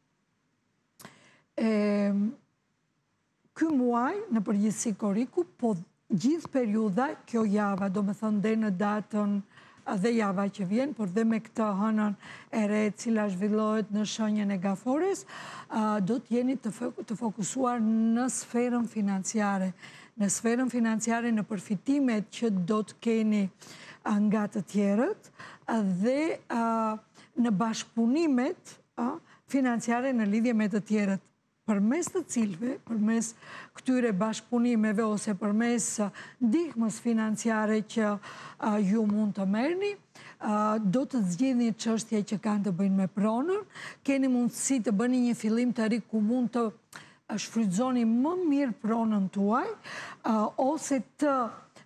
[SPEAKER 8] Ky muaj në përgjithësi korriku, po gjithë periudha, kjo java, do me thënë dhe në datën dhe java që vjen, por dhe me këtë hënën e re cila zhvillohet në shenjën e Gafores, do të jeni të fokusuar në sferën financiare. në sferën financiare në përfitimet që do të keni nga të tjerët dhe në bashkëpunimet financiare në lidhje me të tjerët, përmes të cilve, përmes këtyre bashkëpunimeve ose përmes ndihmës financiare që ju mund të merrni, do të zgjidhni çështje që kanë të bëjnë me pronën, keni mundësi të bëni një fillim të ri ku mund të shfrytëzoni më mirë pronën tuaj, ose të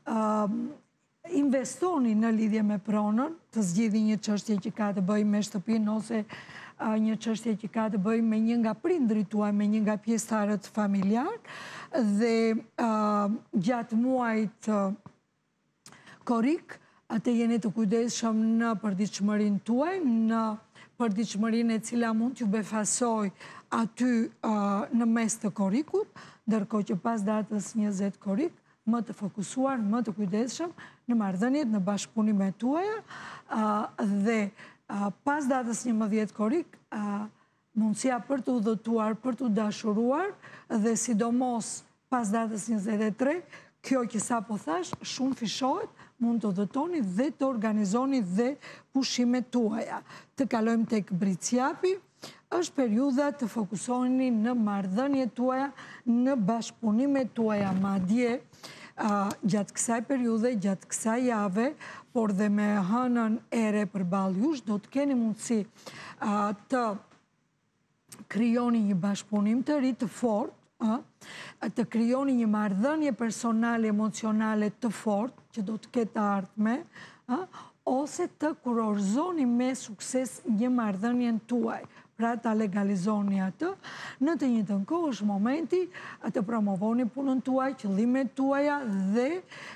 [SPEAKER 8] investoni në lidhje me pronën, të zgjidhni një çështje që ka të bëjë me shtëpinë ose një çështje që ka të bëjë me një nga prindrit tuaj, me një nga pjesëtarët familjar, dhe gjatë muajit korrik, të jeni të kujdesshëm në përditshmërinë tuaj, në përditshmërinë e cila mund t'ju befasoj aty në mes të korrikut, ndërkohë që pas datës 20 korrik, më të fokusuar, më të kujdesshëm në marrëdhëniet, në bashkëpunimet tuaja, dhe pas datës 11 korrik, mundësia për të udhëtuar, për të dashuruar, dhe sidomos pas datës 23, kjo që sa po thash, shumë fishohet, mund të udhëtoni dhe të organizoni dhe pushimet tuaja. Të kalojmë tek Britsjapi, është periudha të fokusoni në marrëdhëniet tuaja, në bashkëpunimet tuaja, madje gjatë kësaj periudhe, gjatë kësaj jave, por dhe me hënën ere përballë jush, do të keni mundësi të krijoni një bashkëpunim të ri të fortë, të krijoni një marrëdhënie personale, emocionale të fortë, që do të ketë ardhme, ose të kurorëzoni me sukses një marrëdhënien tuaj. Pra ta legalizoni atë, në të njëjtën kohë është momenti të promovoni punën tuaj, qëllimet tuaja dhe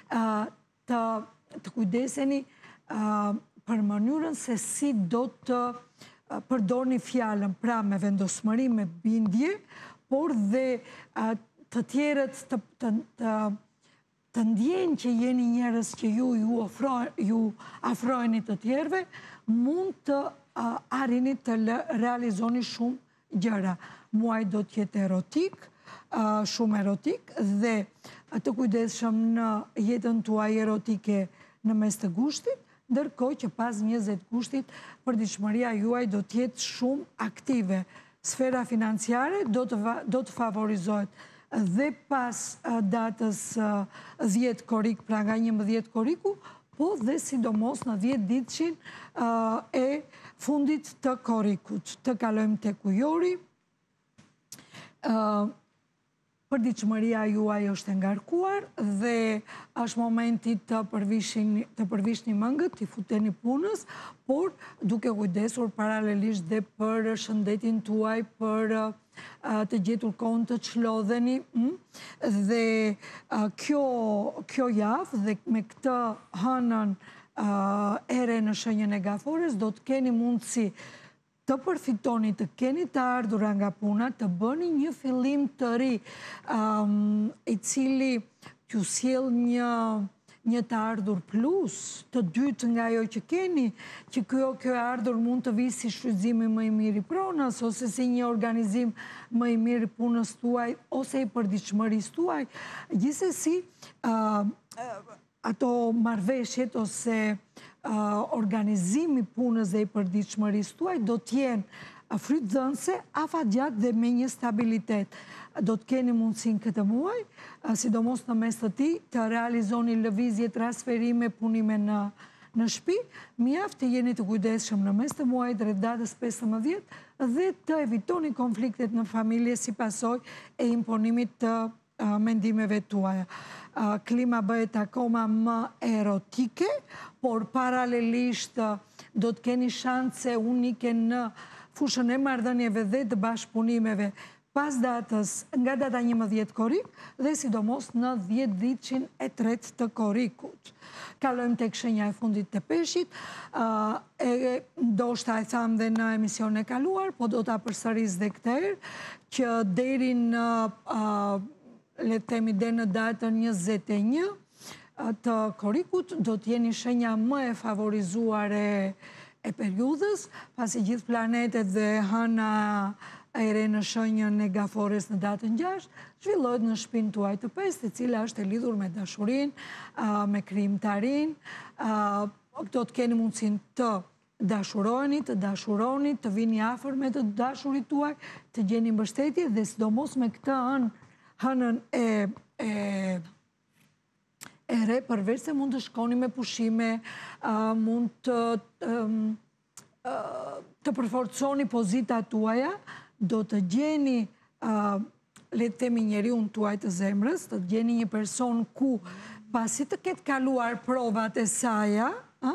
[SPEAKER 8] të kujdeseni për mënyrën se si do të përdorni fjalën, pra me vendosmëri, me bindje, por dhe të tjerët të ndjenë që jeni njerëz që ju afrojeni të tjerëve, mund të arrini të realizoni shumë gjëra. Muaj do t'jetë erotik, shumë erotik, dhe të kujdesshëm në jetën tuaj erotike në mes të gushtit, ndërkohë që pas 20 gushtit, përditshmëria juaj do t'jetë shumë aktive. Sfera financiare do të favorizohet dhe pas datës 10 korrik, pra nga 11 korriku, po dhe sidomos në 10 ditëshin e fundit të korrikut. Të kalojmë tek Ujori. Përditshmëria juaj është e ngarkuar dhe është momenti të përvishni mëngët, të futeni punës, por duke kujdesur paralelisht dhe për shëndetin tuaj, për të gjetur kohën të çlodheni, dhe kjo javë dhe me këtë hënën ere në shenjën e gafores, do të keni mundësi të përfitoni, të keni të ardhura nga puna, të bëni një fillim të ri, i cili t'ju sjell një të ardhur plus, të dytë nga ajo që keni, që kjo e ardhur mund të vijë si shfrytëzimi më i mirë i pronës, ose si një organizim më i mirë i punës tuaj, ose i përditshmërisë tuaj. Gjithsesi, ato marrëveshjet ose organizimi punës dhe i përditshmërisë tuaj do t'jenë frytëdhënëse, afatgjatë dhe me një stabilitet. Do të keni mundësinë këtë muaj, sidomos në mes të tij, të realizoni lëvizje, transferime, punime në shtëpi, mjaft të jeni të kujdesshëm në mes të muajit rreth datës 15 dhe të evitoni konfliktet në familje si pasojë e imponimit të mendimeve tuaja. Klima bëhet akoma më erotike, por paralelisht do të keni shanse unike në fushën e marrëdhënieve dhe të bashkëpunimeve pas datës, nga data 11 korrik dhe sidomos në 10 ditëshin e tretë të korrikut. Kalojmë tek shenja e fundit të Peshqit, ndoshta e tham dhe në emision e kaluar, po do ta përsëris dhe këtë herë, që deri në le të themi deri në datën 21 të korrikut do të jeni shenja më e favorizuar e periudhës, pasi gjithë planetet dhe hëna e re në shenjën e Gafores në datën 6, zhvillohet në shtëpinë tuaj të pestë, e cila është e lidhur me dashurinë, me krijimtarinë. Do të keni mundësinë të dashuroni, të vini afër me të dashurit tuaj, të gjeni mbështetje dhe sidomos me këtë hënën e re, përveç se mund të shkoni me pushime, mund të përforconi pozitat tuaja, do të gjeni, le të themi, njeriun tuaj të zemrës, të gjeni një person ku pasi të ketë kaluar provat e saja,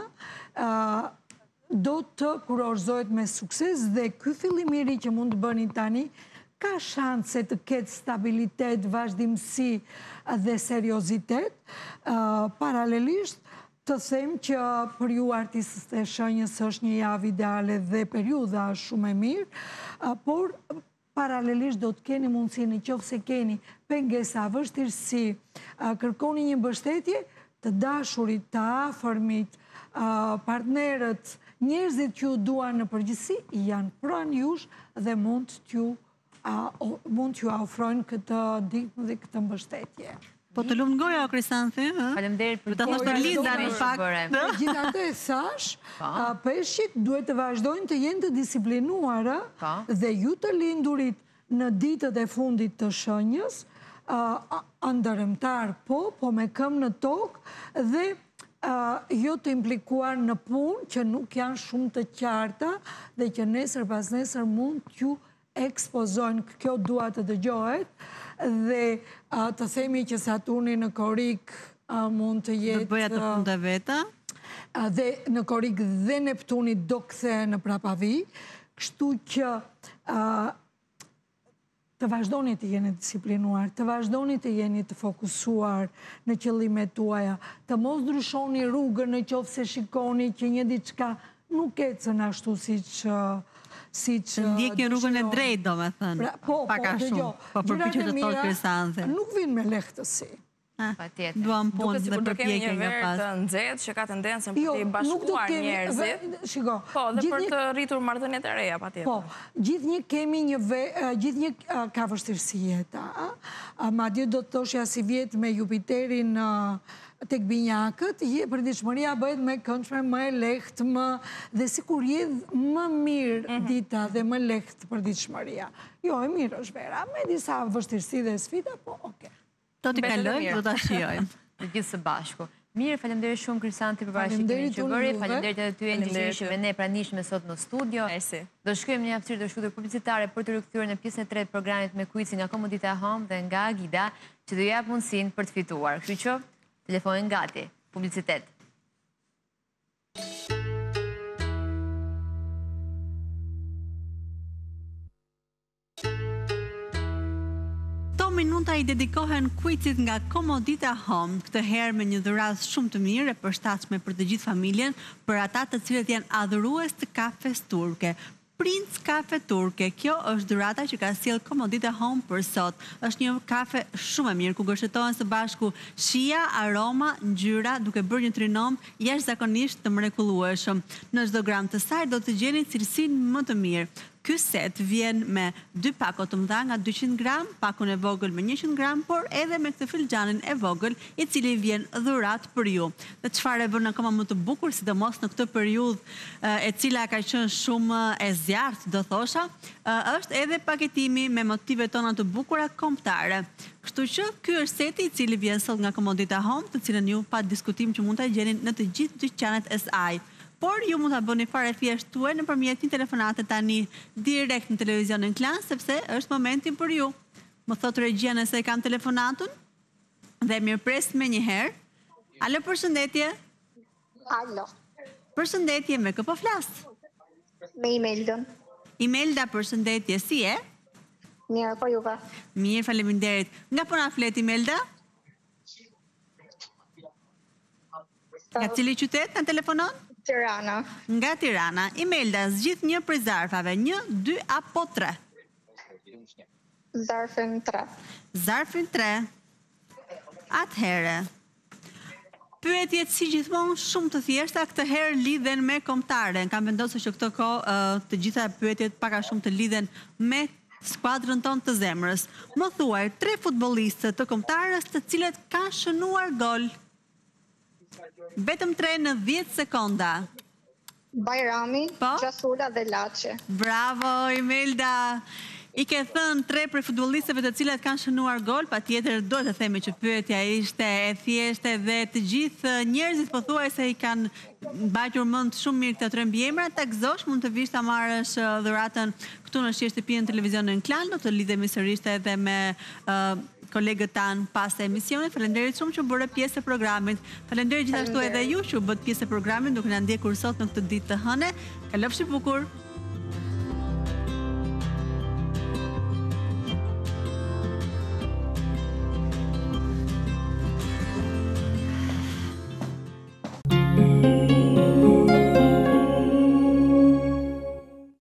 [SPEAKER 8] do të kurorzohet me sukses dhe ky fillimiri që mund të bëni tani, ka shanse të ketë stabilitet, vazhdimësi dhe seriozitet. Paralelisht, të them që për ju artistët e shenjës është një javë ideale dhe periudha është shumë e mirë, por paralelisht do të keni mundësi në qoftë se keni pengesa, vështirësi, kërkoni një mbështetje të dashurit, të afërmit, partnerët, njerëzit që ju duan në përgjithësi janë pranë jush dhe mund t'ju ofrojnë këtë dikmë dhe këtë mbështetje.
[SPEAKER 1] Po të lumë ngoja, o Krisanthi,
[SPEAKER 6] Faleminderit për
[SPEAKER 1] të thoshtë të Linda në fakt.
[SPEAKER 8] Gjithatë e thash, peshqit duhet të vazhdojnë të jenë të disiplinuara dhe ju të lindurit në ditët e fundit të shenjës, ndërëmtar po me këmbë në tokë dhe jo të implikuar në punë që nuk janë shumë të qarta dhe që nesër pas nesër mund t'ju ekspozojnë. Kjo dua të dëgjohet dhe të themi që Saturni në Korik mund të jetë...
[SPEAKER 1] Do bëja të punët e veta?
[SPEAKER 8] Dhe në Korik dhe Neptuni do kthehen në prapavi, kështu që të vazhdoni të jeni disiplinuar, të vazhdoni të jeni të fokusuar në qëllimet tuaja, të mos ndryshoni rrugën në qoftë se shikoni që një diçka nuk ecën ashtu si që...
[SPEAKER 1] Ndjek një rrugën e drejtë, do me thënë. Paka shumë. Po përpiqet të thotë Krisanthi.
[SPEAKER 8] Nuk vinë me lehtësi.
[SPEAKER 1] Duam punë dhe përpjekje nga pas.
[SPEAKER 7] Duke të nxehtë që ka tendencën për të bashkuar njerëzit. Po, dhe për të rritur marrëdhëniet e reja, patjetër.
[SPEAKER 8] Po, gjithnjë kemi gjithnjë ka vështirësi jeta. Madje do të thoshja si vjet me Jupiterin tek binjakët, përditshmëria bëhet më këndshme, më e lehtë, dhe sikur jetë më mirë dita dhe më lehtë përditshmëria. Jo, e mirë është vera, me disa vështirësi dhe sfida, po, oke.
[SPEAKER 1] Do t'i kalojmë, do t'a shijojmë.
[SPEAKER 6] Dhe gjithë së bashku. Mirë, falemderit shumë Krisanthi për bashkëtimin që bëri, falemderit edhe ty që ishim me ne pranishme sot në studio. Do shkojmë një aftësirë të shkutur publicitare për të rikthyer në pjesën e tretë programit me kuicin nga Komodita Home dhe nga Agida, që do jap mundësinë për të fituar. Kështu që telefonin gati, publicitet.
[SPEAKER 1] Minuta i dedikohen kuicit nga Komodita Home, këtë herë me një dhuratë shumë të mirë e përshtatshme për të gjithë familjen, për ata të cilët janë adhurues të kafes turke. Prince Kafe Turke, kjo është dhurata që ka sjell Komodita Home për sot. Është një kafe shumë e mirë ku gërshetohen së bashku shija, aroma, ngjyra, duke bërë një trinom jashtëzakonisht të mrekullueshëm. Në çdo gram të saj do të gjeni cilësinë më të mirë. Ky set vjen me 2 pako të mëdha nga 200 gram, pakun e vogël me 100 gram, por edhe me këtë filxhanin e vogël, i cili vjen dhurat për ju. Dhe çfarë e bën akoma më të bukur, sidomos në këtë periudhë e cila ka qenë shumë e zjarrt, do thosha, është edhe paketimi me motivet tona të bukura kombëtare. Kështu që ky është seti i cili vjen sot nga Komodita Home, të cilën ju pa diskutim që mund ta gjeni në të gjithë dyqanet SI. Por ju mund ta bëni fare thjesht tuaj nëpërmjet një telefonate tani direkt në televizionin Klan, sepse është momenti për ju. Më thot regjia nëse e kam telefonatun dhe mirëpres me një herë. Alo, përshëndetje.
[SPEAKER 9] Alo.
[SPEAKER 1] Përshëndetje, me kë po flas?
[SPEAKER 9] Me Imeldën.
[SPEAKER 1] Imelda, përshëndetje, si e?
[SPEAKER 9] Mirë, po juve.
[SPEAKER 1] Mirë, faleminderit. Nga po na flet Imelda? Nga cili qytet në telefonon?
[SPEAKER 9] Tirana.
[SPEAKER 1] Nga Tirana. Imelda, zgjidh një prej zarfave, 1, 2 apo 3?
[SPEAKER 9] Zarfin 3.
[SPEAKER 1] Zarfin 3. Atëhere. Pyetjet si gjithmonë shumë të thjeshta, këtë herë lidhen me kombëtaren. Kam vendosur që këtë kohë të gjitha pyetjet pak a shumë të lidhen me skuadrën tonë të zemrës. Më thuaj 3 futbollistë të kombëtarës të cilët kanë shënuar gol. Vetëm 3 në 10 sekonda.
[SPEAKER 9] Bajrami, Gjasula dhe Laçi.
[SPEAKER 1] Bravo, Imelda! I ke thënë 3 prej futbollistëve të cilët kanë shënuar gol, patjetër do të themi që pyetja ishte e thjeshtë dhe të gjithë njerëzit pothuajse i kanë mbajtur mend shumë mirë këto 3 mbiemra. Ta gëzosh, mund të vish ta marrësh dhuratën këtu në shtëpinë televizionin Klan, do të lidhemi sërish edhe me kolegët tanë pas të emisionit. Falenderit shumë që bërë pjesë e programit. Falenderit gjithashtu edhe ju që bët pjesë e programit, duke na ndjekur sot në këtë ditë të hëne. Kalofshi bukur.